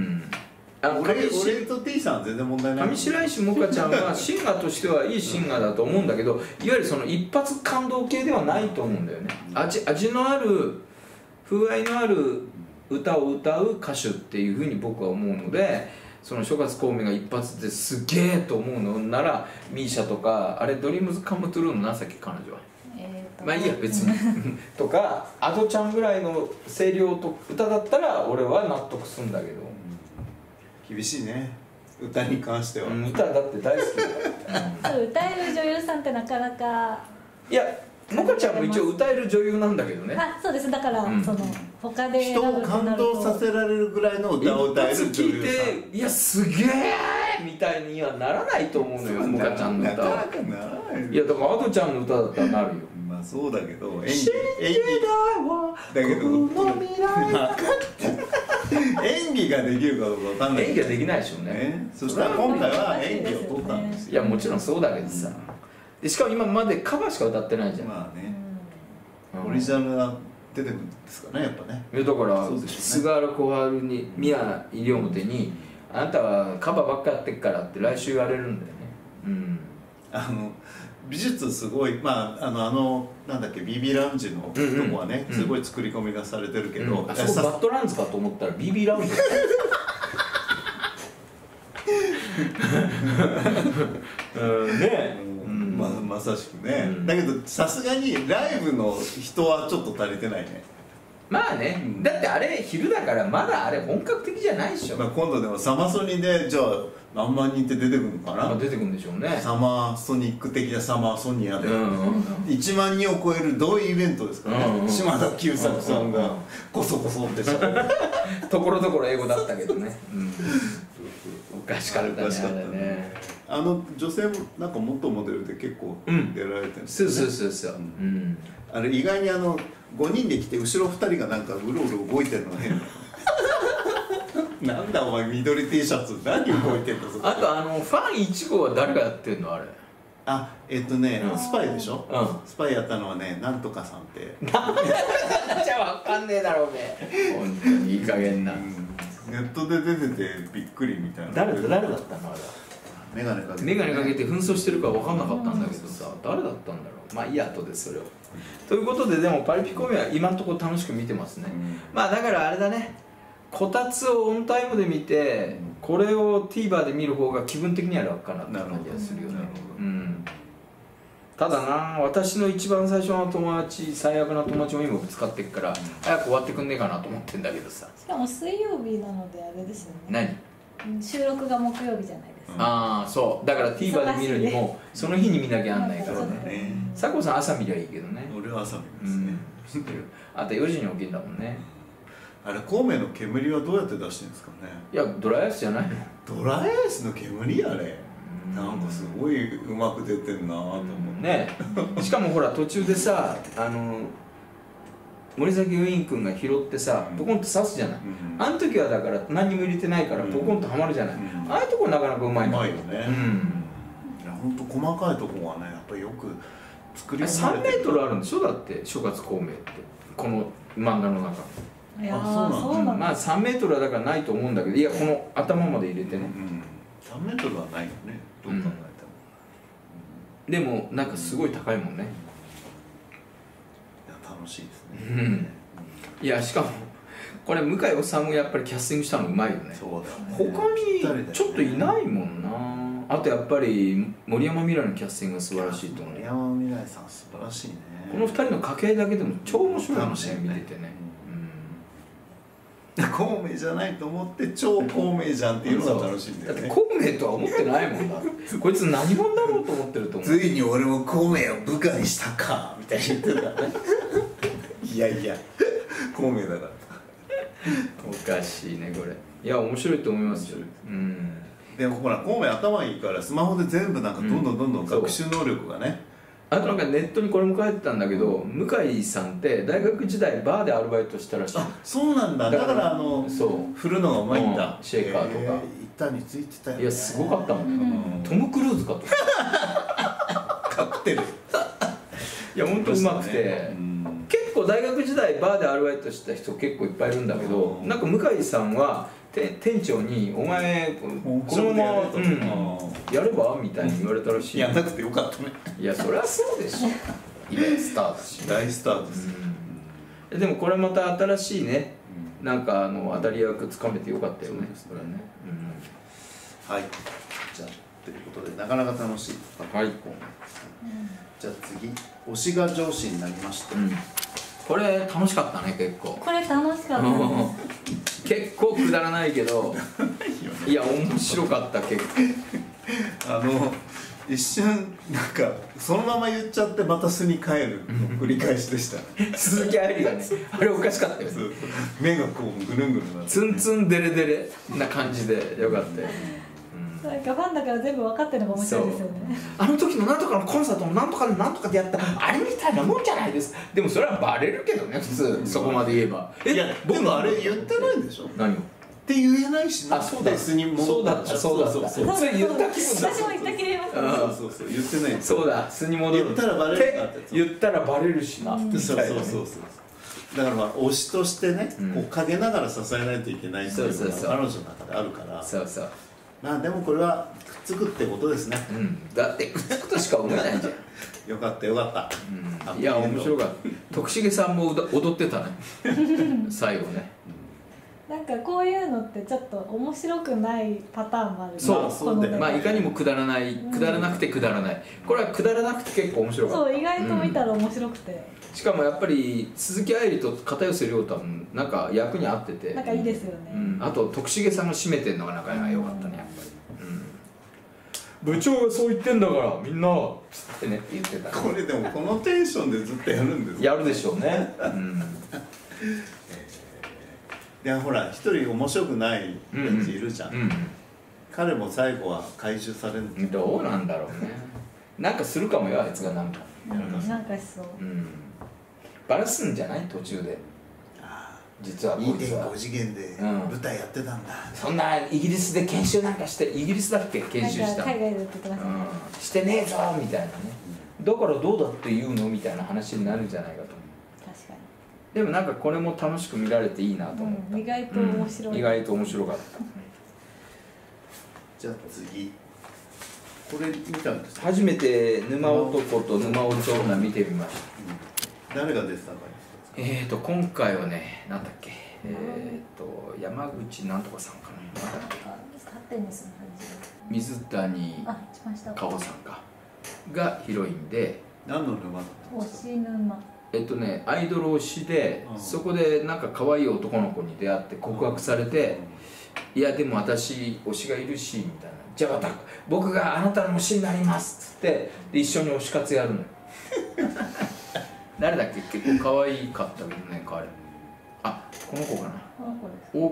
俺と T さんは全然問題ない。 上白石萌歌ちゃんはシンガーとしてはいいシンガーだと思うんだけど、いわゆる一発感動系ではないと思うんだよね。味のある風合いのある歌を歌う歌手っていうふうに僕は思うので、諸葛孔明が一発ですげえと思うのならミーシャとかあれドリームズカムトゥルーの何だっけ彼女は。まあいいや別にとかアドちゃんぐらいの声量と歌だったら俺は納得するんだけど。 厳しいね歌に関しては。 歌だって大好きだから歌える女優さんってなかなか。 いや萌歌ちゃんも一応歌える女優なんだけどね。 あ、そうです。だから他で人を感動させられるぐらいの歌を歌える女優さん。 聞いていやすげえみたいにはならないと思うのよ萌歌ちゃんの歌は。 なかなかならない。 いやだからアドちゃんの歌だったらなるよ。 まあそうだけど演技だけど演技ができるかどうかわかんない。 演技はできないでしょうね。 そしたら今回は演技を取ったんですよ。 いやもちろんそうだけどさ。でしかも今までカバーしか歌ってないじゃん。 まあね。オリジナルが出てくるんですかねやっぱね。 いやだから菅原小春に宮西表にあなたはカバーばっかやってっからって来週言われるんだよね。 美術すごいまあなんだっけ BB ラウンジのとこはねすごい作り込みがされてるけど、 あそこバッドランズかと思ったら BB ラウンジだねえ。 まさしくね、だけどさすがにライブの人はちょっと足りてないね。 まあね、だってあれ昼だからまだあれ本格的じゃないでしょ。 今度でもサマソニでじゃあ何万人って出てくるのかな。 出てくるんでしょうね。 サマーソニック的なサマーソニアで1万人を超えるどういうイベントですかね。島田久作さんがコソコソってしゃべるところどころ英語だったけどね。おかしかったね。 女性もなんか元モデルで結構出られてるんですよね。そうあれ意外に5人で来て後ろ2人がなんかうろうろ動いてるのが変ななんだお前緑 T シャツ何動いてんの。 あとファン1号は誰がやってんのあれ。 スパイでしょ。スパイやったのはねなんとかさんって。 じゃあ分かんねえだろうね本当にいい加減な。 ネットで出ててびっくりみたいな。 誰だったのあれ。 メガネかけて紛争してるか分かんなかったんだけどさ、誰だったんだろう。まあいいや後でそれを。ということででもパリピコメは今のところ楽しく見てますね。まあだからあれだね、こたつをオンタイムで見てこれを TVer で見る方が気分的には楽かなって感じがするよね。ただな、私の一番最初の友達、最悪な友達も今ぶつかってっから早く終わってくんねえかなと思ってんだけどさ。 しかも水曜日なのであれですよね。 収録が木曜日じゃないですか。 ああそうだから TVer で見るにもその日に見なきゃなんないからね。佐古さん朝見りゃいいけどね。 俺は朝見ますね。 あと4時に起きるんだもんね。 あれ孔明の煙はどうやって出してるんですかね。 いやドライアイスじゃないの。 ドライアイスの煙あれなんかすごいうまく出てんなと思ってね。しかもほら途中でさ森崎ウィン君が拾ってさポコンと刺すじゃない。あの時はだから何にも入れてないからポコンとはまるじゃない。ああいうとこなかなかうまいの。 うまいよね。本当細かいとこはねやっぱりよく作り込まれてる。 3メートルあるんでしょだって諸葛孔明ってこの漫画の中。 そうなんだ。 まあ3メートルはだからないと思うんだけど、いやこの頭まで入れてね。 3メートルはないよねどう考えても。でもなんかすごい高いもんね。 楽しいですね。 いやしかもこれ向井理もやっぱりキャスティングしたのうまいよね。他にちょっといないもんな。あとやっぱり森山未來のキャスティングが素晴らしいと思う。 森山未来さん素晴らしいね。 この2人の掛け合いだけでも超面白いもんね見ててね。 孔明じゃないと思って超孔明じゃんっていうのが楽しいんだよね。 だって孔明とは思ってないもんだ。こいつ何者だろうと思ってると思う。 ついに俺も孔明を部下にしたかみたいに言ってたね。いやいや孔明だからおかしいねこれ。いや面白いと思いますよ。 でもほら孔明頭いいからスマホで全部なんかどんどん学習能力がね。 あとなんかネットにこれも書いてたんだけど、向井さんって大学時代バーでアルバイトしたらしい。 あ、そうなんだ。だから振るのがうまいんだ。 シェイカーとか板についてたよね。 いやすごかったもん。トム・クルーズかとカクテル。 いや本当うまくて、結構大学時代バーでアルバイトした人結構いっぱいいるんだけど、なんか向井さんは店長に「お前このままやれば?」みたいに言われたらしい。 やんなくてよかったね。 いやそりゃそうでしょ。今スターだし大スターです。 でもこれまた新しいね、なんか当たり役つかめてよかったよね。それはね。 はい。じゃあということでなかなか楽しい。 はい。 じゃあ次推しが上司になりました。 これ楽しかったね結構。 これ楽しかった結構くだらないけどいや面白かった結構。 一瞬なんかそのまま言っちゃってまた素に帰るの繰り返しでした。 鈴木愛理がねあれおかしかったよ。 目がこうぐるんぐるんなってツンツンデレデレな感じでよかったよ。 なんかファンだから全部分かってるのが面白いですよね。 あの時のなんとかのコンサートもなんとかでなんとかでやったあれみたいなもんじゃないです。でもそれはバレるけどね普通そこまで言えば。 いやでもあれ言ってないんでしょ。 何をって言えないしな。 そうだったそうだった。それ言った気分だ。 私も言った気で言いました。 そう言ってない。 そうだ素に戻る。 言ったらバレるなって。 言ったらバレるしな。 そうだから推しとしてねこう陰ながら支えないといけないっていうのが彼女の中であるから。 そうそう。 まあでもこれはくっつくってことですね。 だってくっつくとしか思えないじゃん。 よかったよかった。 いや面白かった。徳重さんも踊ってたね最後ね。 なんかこういうのってちょっと面白くないパターンもある。 そうそうだよね。 まあいかにもくだらないくだらなくてくだらない、これはくだらなくて結構面白かった。 そう意外と見たら面白くて、 しかもやっぱり鈴木愛理と片寄涼太もなんか役に合ってて、 なんかいいですよね、 あと徳重さんが締めてるのが仲良かったねやっぱり、部長がそう言ってんだからみんなつってね言ってた。 これでもこのテンションでずっとやるんですやるでしょうね。 いやほら一人面白くないやついるじゃん、彼も最後は回収されるんですどうなんだろうね。なんかするかもよあいつがなんか、 なんかしそう、 バラすんじゃない途中で。実はこいつは 2.5次元で舞台やってたんだ、 そんなイギリスで研修なんかして、イギリスだっけ研修したの、 海外でって言ってましたね、 してねえぞみたいなね、だからどうだって言うのみたいな話になるんじゃないかと。 確かに。 でもなんかこれも楽しく見られていいなと思った、 意外と面白い、 意外と面白かった。 じゃあ次これ見たんですか？ 初めて沼男と沼男女見てみました、 誰が出てたか。 今回はね、なんだっけ、山口なんとかさんかな、なんだっけ、水谷香穂さんかがヒロインで、 何の沼だったんですか？ 推し沼。 アイドル推しで、そこでなんか可愛い男の子に出会って告白されて、いやでも私推しがいるしみたいな、じゃあ僕があなたの推しになりますっつって、で一緒に推し活やるのよ。誰だっけ、結構可愛かったけどね彼。あ、この子かな、大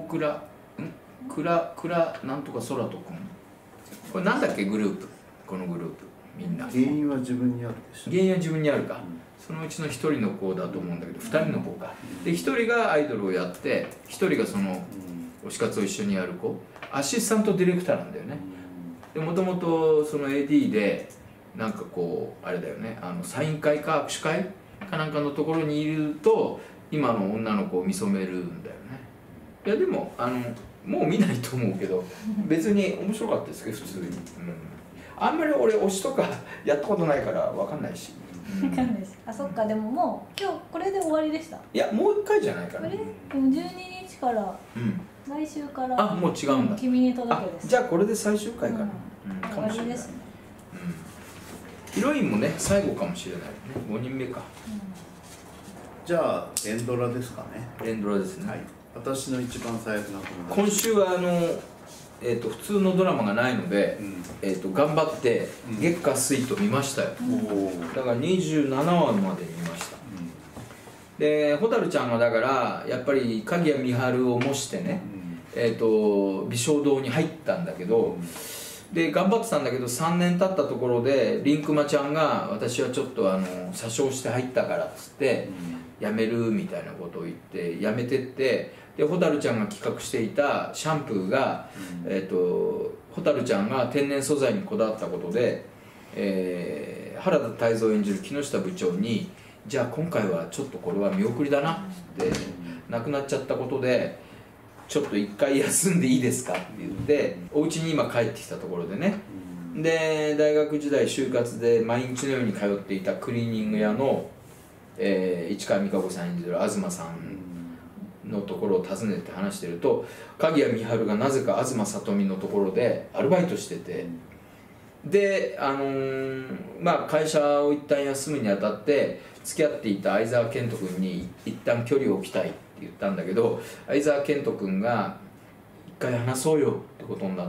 倉なんとか空人くん。これなんだっけグループ、このグループみんな。 原因は自分にあるでしょ。 原因は自分にあるか、そのうちの一人の子だと思うんだけど、二人の子か。で一人がアイドルをやって、一人がその推し活を一緒にやる子、アシスタントディレクターなんだよね。でもともとその AD でなんかこうあれだよね、サイン会か握手会かなんかのところにいると今の女の子を見初めるんだよね。いやでももう見ないと思うけど、別に面白かったですけど普通に、あんまり俺推しとかやったことないから分かんないし、 分かんないし、あ、そっか。でももう今日これで終わりでした。 いやもう一回じゃないかな。 これでも12日から、来週からあ、もう違うんだ。 君に届けです。 じゃあこれで最終回かな、 終わりですね。 ヒロインもね最後かもしれないね。5人目か、 じゃあエンドラですかね。 エンドラですね、 私の一番最悪な友達。 今週は普通のドラマがないので、頑張って月火水と見ましたよ、だから27話まで見ました、で蛍ちゃんはだからやっぱり鍵谷美晴を模してね、美少堂に入ったんだけど、で頑張ってたんだけど3年経ったところでリンクマちゃんが私はちょっと詐称して入ったからっつって辞めるみたいなことを言って辞めてって、で蛍ちゃんが企画していたシャンプーが、蛍ちゃんが天然素材にこだわったことで、原田泰造演じる木下部長にじゃあ今回はちょっとこれは見送りだなっつって亡くなっちゃったことでちょっと一回休んでいいですかって言ってお家に今帰ってきたところでね、で大学時代就活で毎日のように通っていたクリーニング屋の、市川美香子さん演じる東さんのところを訪ねて話してると、鍵谷美晴がなぜか東聡美のところでアルバイトしてて、で会社を一旦休むにあたって付き合っていた相沢健人君に一旦距離を置きたいって言ったんだけど、相沢健人君が一回話そうよってことになって、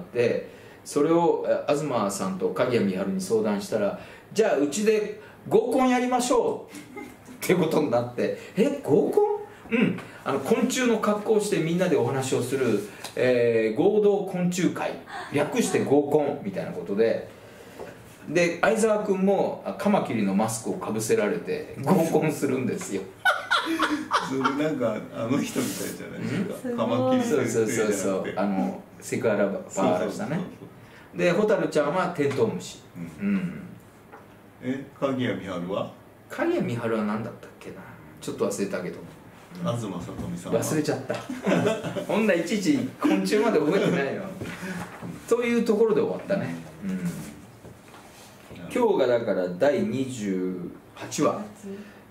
それを東さんと鍵谷美晴に相談したら、じゃあうちで合コンやりましょうってことになって、合コン？昆虫の格好をしてみんなでお話をする、合同昆虫会、略して合コンみたいなことで、で相沢君もカマキリのマスクをかぶせられて合コンするんですよ。 それなんかあの人みたいじゃないですか。カマキリそうセクハラパワーしたね。で蛍ちゃんはテントウムシ。 鍵谷美晴は？ 鍵谷美晴は何だったっけな、ちょっと忘れたけど。 東聡美さんは忘れちゃった。ほんないちいち昆虫まで覚えてないよ。というところで終わったね。今日がだから第28話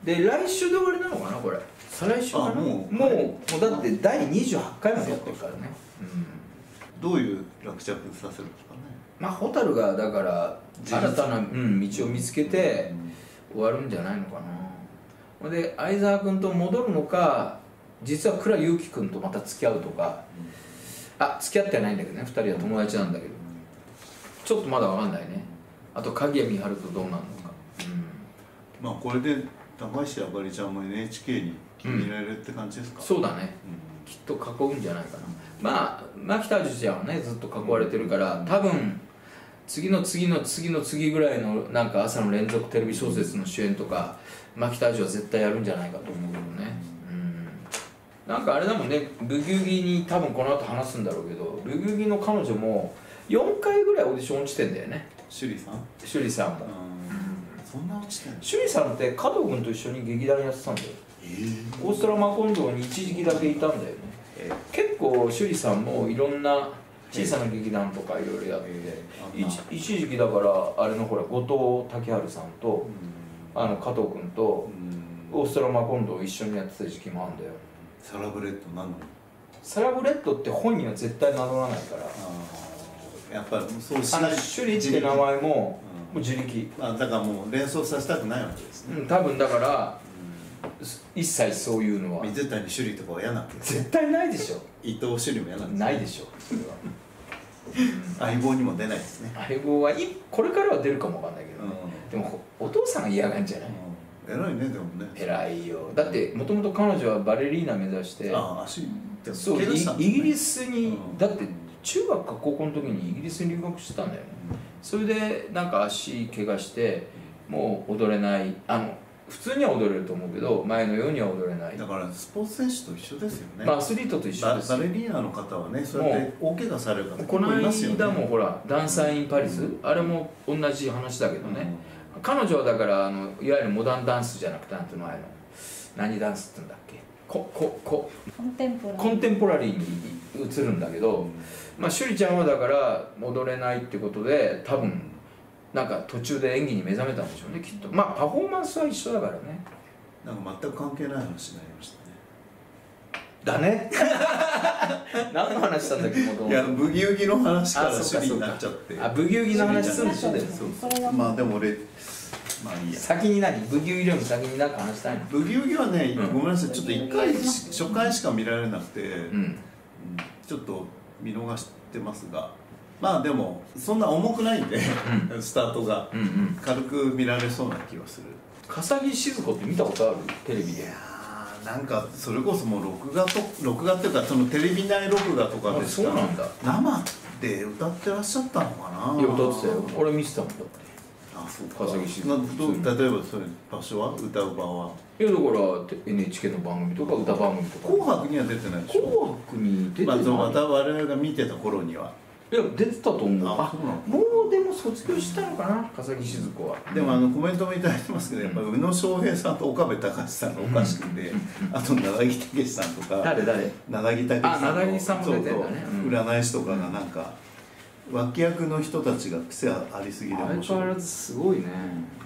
で来週で終わりなのかなこれ。再来週かな。もうだって第28回までやってるからね。 どういう落着させるんですかね。 まあ蛍がだから新たな、道を見つけて終わるんじゃないのかな。で相沢君と戻るのか、実は倉祐希君とまた付き合うとか、付き合ってはないんだけどね、2人は友達なんだけど、ちょっとまだ分かんないね。あと鍵谷美晴とどうなるのか。 まあこれで高橋あかりちゃんも NHK に見られるって感じですか。 そうだね、きっと囲うんじゃないかな。まあ牧田樹ちゃんはねずっと囲われてるから、多分次の次の次の次ぐらいのなんか朝の連続テレビ小説の主演とか牧田樹は絶対やるんじゃないかと思うけどね。なんかあれだもんね、ブギウギに多分この後話すんだろうけど、ブギウギの彼女も4回ぐらいオーディション落ちてんだよね。 趣里さんも。 そんな落ちてんの。 趣里さんって加藤君と一緒に劇団やってたんだよ。オーストラマコンドに一時期だけいたんだよね。結構趣里さんもいろんな小さな劇団とかいろいろやってて、一時期だからあれのほら後藤武春さんと加藤君とオーストラマコンドを一緒にやってた時期もあるんだよ。 サラブレッド何の。 サラブレッドって本人は絶対名乗らないから、 やっぱりそうしない。 趣里って名前も自力。 だからもう連想させたくないわけですね。 多分だから一切そういうのは水谷趣里とかは嫌なわけです。 絶対ないでしょ。 伊藤趣里も嫌なんです。 ないでしょそれは。 相棒にも出ないですね。 相棒はこれからは出るかもわかんないけどね。でもお父さんが嫌がんじゃない。 偉いねでもね。 偉いよ。だってもともと彼女はバレリーナ目指して、そうイギリスに、だって中学か高校の時にイギリスに留学してたんだよね。それでなんか足怪我してもう踊れない、普通には踊れると思うけど前のようには踊れない。 だからスポーツ選手と一緒ですよね。 アスリートと一緒ですよ。 バレリーナの方はね、そうやって大怪我される方この間もほらダンサーインパリス、あれも同じ話だけどね。彼女はだからいわゆるモダンダンスじゃなくてなんていうの何ダンスって言うんだっけ、コンテンポラリーに移るんだけど、趣里ちゃんはだから踊れないってことで多分なんか途中で演技に目覚めたんでしょうねきっと。パフォーマンスは一緒だからね。 なんか全く関係ない話になりましたね。 だね。何の話したんだっけ。 いやブギウギの話から趣里になっちゃって。 ブギウギの話するんでしょ。でもでも俺いいや。 先にブギウギよりも先に何か話したいの。 ブギウギはね、ごめんなさい、ちょっと1回初回しか見られなくて、ちょっと見逃してますが、でもそんな重くないんでスタートが軽く見られそうな気がする。 笠木静子って見たことあるテレビで。 なんかそれこそもう録画っていうかそのテレビ内録画とかでしか生で歌ってらっしゃったのかな。 いや歌ってたよ。俺見てたもんだって。 そうか。 笠木静子。 例えばそれ場所は歌う場は。 いやだから NHK の番組とか歌番組とか。 紅白には出てないでしょ。 紅白に出てない。 また我々が見てた頃には。 いや出てたと思う。もうでも卒業したのかな笠木静子は。 でもコメントもいただいてますけど、やっぱ宇野昌平さんと岡部隆さんがおかしくて、あと名木武さんとか。 誰名木武さんの名木さんも出てんだね。 占い師とかがなんか脇役の人たちが癖ありすぎで面白い。 相変わらずすごいね。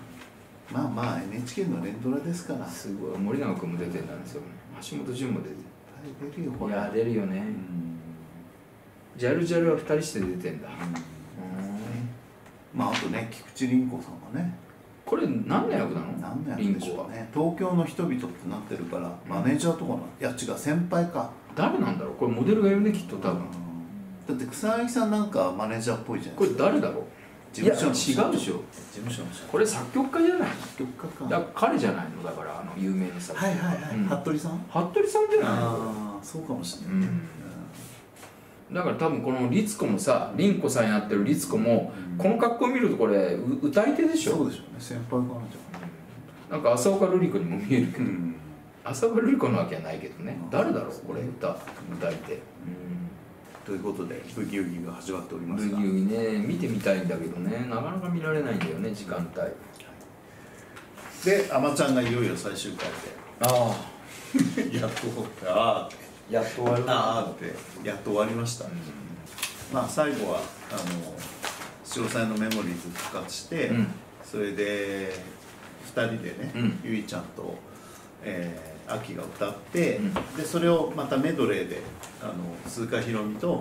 NHK の連ドラですから。 すごい。森永君も出てんだね。橋本潤も出てる。 出るよ。 いや出るよね。ジャルジャルは2人して出てんだ。 あとね菊池凛子さんはね。 これ何の役なの。 何の役でしょうね。東京の人々ってなってるからマネージャーとかの。いや違う先輩か。 誰なんだろう。これモデルがいるねきっと多分。 だって草薙さんなんかマネージャーっぽいじゃないですか。 これ誰だろう。いや違うでしょ。 事務所の人。 これ作曲家じゃない。 作曲家か。 だから彼じゃないの。だから有名な作曲家。 服部さん。 服部さんじゃないの。 そうかもしれない。 だから多分この律子もさ、凛子さんになってる律子も、この格好見るとこれ歌い手でしょ。 そうでしょうね。先輩かなじゃ。なんか浅岡瑠璃子にも見えるけど、浅岡瑠璃子なわけはないけどね。誰だろうこれ歌い手。 ということでブギウギが始まっておりますが。 ブギウギね見てみたいんだけどね、なかなか見られないんだよね時間帯。 であまちゃんがいよいよ最終回で。やっとやっと終わるやっと終わりました。最後は柴さんのメモリーズ復活して、それで 2人でね、ゆいちゃんと、あきが歌って、でそれをまたメドレーで鈴鹿ひろみと、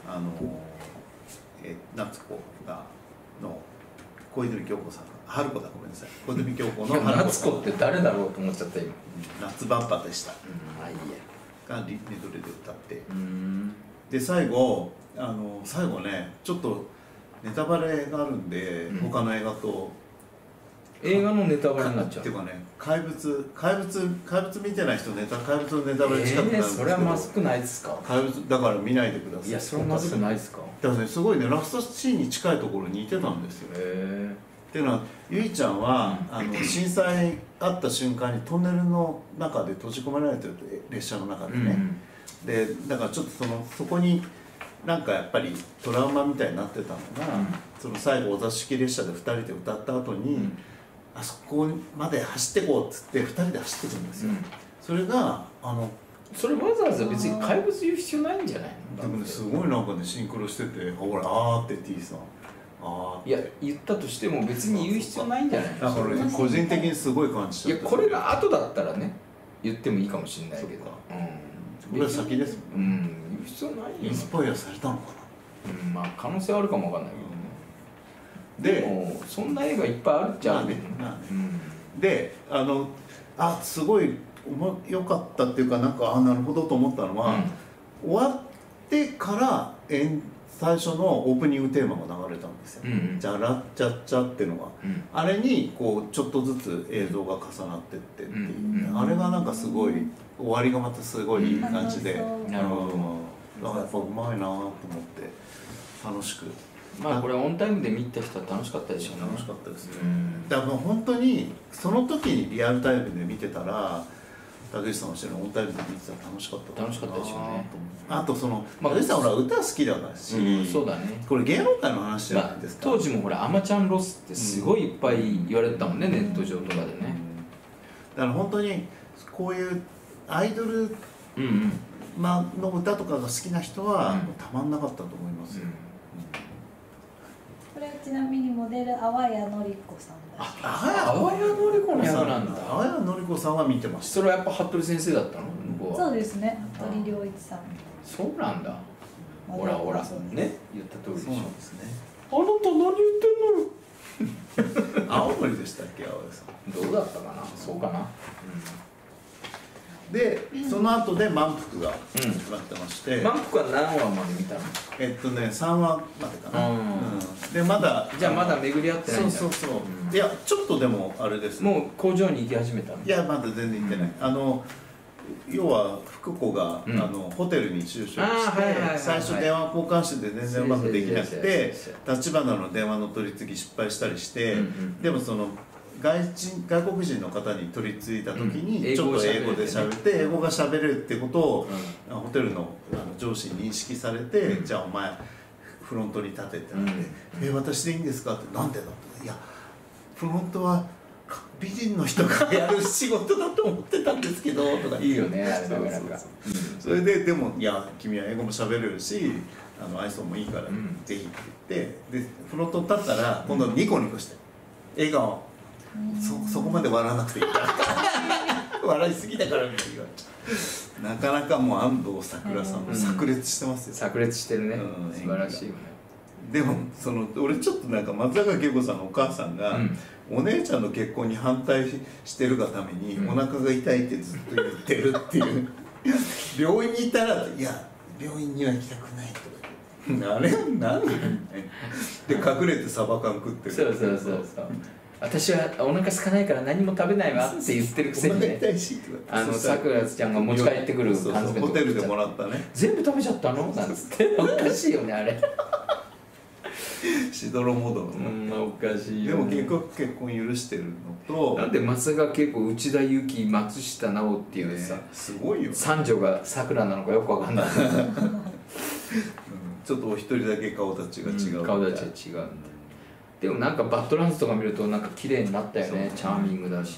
夏子がの小泉今日子さんが春子だ、ごめんなさい、小泉今日子の春子夏子って誰だろうと思っちゃった今。 夏バンバでした、 まあいいや。 がメドレーで歌って、で最後ねちょっとネタバレがあるんで、他の映画と映画のネタバレになっちゃうっていうかね、怪物見てない人怪物のネタバレ近くなるんですけど、 それはまずくないですか。 怪物だから見ないでください。 いやそれはまずくないですか。 だからね、すごいね、ラストシーンに近いところにいてたんですよ。っていうのは、ゆいちゃんは震災あった瞬間にトンネルの中で閉じ込められてる、列車の中でね、でだからちょっとそこになんかやっぱりトラウマみたいになってたのが、その最後お座敷列車で2人で歌った後に、あそこまで走ってこうっつって2人で走ってくるんですよ。それがそれわざわざ別に怪物言う必要ないんじゃないの。 でもね、すごいなんかねシンクロしてて、ほらあーって T さんいや言ったとしても別に言う必要ないんじゃないの。 だからね、個人的にすごい感じちゃって。 いやこれが後だったらね言ってもいいかもしれないけど、 これは先ですもんね。 言う必要ないよ。 インスパイアされたのかな。 まあ可能性はあるかもわかんないけどね。でもそんな映画いっぱいあるっちゃあるね。 で、すごい良かったっていうか、なんかなるほどと思ったのは、終わってから最初のオープニングテーマが流れたんですよ。じゃらっちゃっちゃっていうのが、あれにこうちょっとずつ映像が重なってってっていう、あれがなんかすごい終わりがまたすごいいい感じで、やっぱうまいなと思って楽しく。 まあこれオンタイムで見た人は楽しかったでしょうね。 楽しかったですね。だから本当にその時にリアルタイムで見てたら、竹内さんもしてるオンタイムで見てたら楽しかったでしょうね。 あと竹内さんほら歌好きだからし、 そうだね。 これ芸能界の話じゃないですか。 当時もほらアマちゃんロスってすごいいっぱい言われてたもんね、ネット上とかでね。 だから本当にこういうアイドルの歌とかが好きな人はたまんなかったと思いますよ。 これはちなみにモデル淡谷のり子さんだ。 淡谷のり子の役なんだ。 淡谷のり子さんは見てました。 それはやっぱ服部先生だったの？ そうですね、服部良一さん。 そうなんだ。ほらほらね、言った通りでしょ。 そうなんですね。 あなた何言ってんのよ。 青森でしたっけ、青谷さん。 どうだったかな。そうかな。 で、その後で満腹が始まってまして、 満腹は何話まで見たの ？3話までかな。でまだじゃあまだ巡り合ってないんだ。 そういやちょっとでもあれです。 もう工場に行き始めたの？ いやまだ全然行ってない。要は福子がホテルに就職して最初電話交換して全然うまくできなくて、立花の電話の取り次ぎ失敗したりして、でもその外国人の方に取り継いだ時にちょっと英語で喋って英語が喋れるってことをホテルの上司に認識されて、じゃあお前フロントに立てってなって「私でいいんですか?」って「なんでだ?」って「いやフロントは美人の人がやる仕事だと思ってたんですけど」とか。 いいよね、あれなかなか。 それででも「いや君は英語も喋れるし愛想もいいからぜひ」って言ってでフロントに立ったら今度ニコニコして笑顔。そこまで笑わなくていいから笑いすぎだからみたいな言われちゃう。なかなかもう安藤サクラさんも炸裂してますよ。 炸裂してるね。素晴らしいよね。 でも俺ちょっとなんか松坂慶子さんのお母さんが、お姉ちゃんの結婚に反対してるがために、お腹が痛いってずっと言ってるっていう病院にいたら「いや病院には行きたくない」とか言って「あれ何?」で隠れてサバ缶食ってる。 そう私はお腹空かないから何も食べないわって言ってるくせにね、さくらちゃんが持ち帰ってくる缶詰ホテルでもらったね、 全部食べちゃったのなんつっておかしいよねあれしどろもどろおかしいよ。でも結婚許してるのと、 なんで松坂慶子、内田有紀、松下奈緒っていうさ、 すごいよ三女がさくらなのかよくわかんないちょっとお一人だけ顔立ちが違う。 顔立ちが違う。でもなんかバッドランズとか見るとなんか綺麗になったよね。チャーミングだし。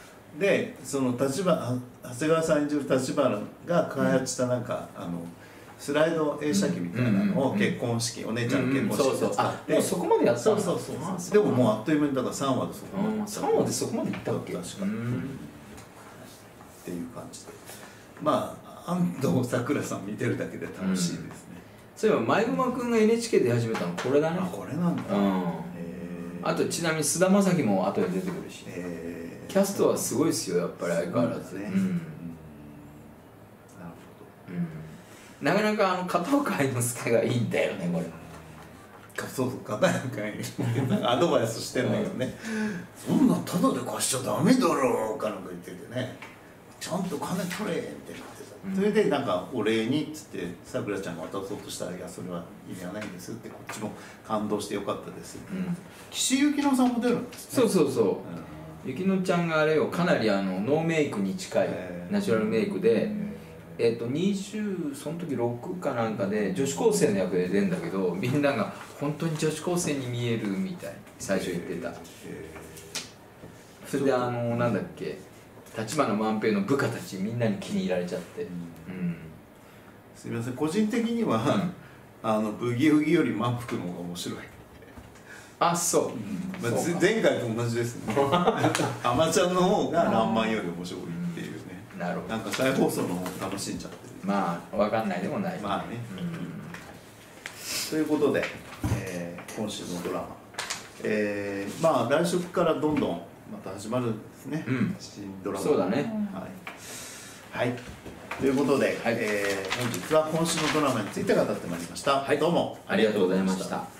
でその長谷川さん演じる橘が開発したなんかスライド映写機みたいなのを結婚式、お姉ちゃんの結婚式で使って、 もうそこまでやったんだ。 そうでももうあっという間にだから3話でそこまで 3話でそこまでいったっけ。 確かっていう感じで、まあ安藤サクラさん見てるだけで楽しいですね。 そういえば前熊君が NHK で始めたのこれだね。 あ、これなんだ。 あとちなみに菅田将暉も後で出てくるし、キャストはすごいですよやっぱり相変わらず。 なるほど。なかなか片岡愛之助がいいんだよねこれ。 そう片岡にアドバイスしてんだけどね、そんなタダで貸しちゃダメだろうかなんか言っててね、ちゃんと金取れって言ってさ、それでなんかお礼にっつってさくらちゃんが渡そうとしたら、いやそれは意味はないんですってこっちも感動してよかったです。岸由紀乃さんも出るんですね。 そうゆきのちゃんがあれをかなりノーメイクに近いナチュラルメイクで、20その時6かなんかで女子高生の役で出るんだけど、みんなが本当に女子高生に見えるみたいに最初言ってた。それでなんだっけ、橘万平の部下たちみんなに気に入られちゃって、 すみません個人的には、ブギウギより満腹の方が面白い。 あ、そう、 前回と同じですね。アマちゃんの方がランマンより面白いっていうね。 なるほど。 なんか再放送の方が楽しんじゃってる。 まあ分かんないでもない。 まあね。ということで、今週のドラマ、まあ来週からどんどんまた始まるんですね。新ドラマ。 そうだね。 はい。ということで、本日は今週のドラマについて語ってまいりました。 はい、 どうもありがとうございました。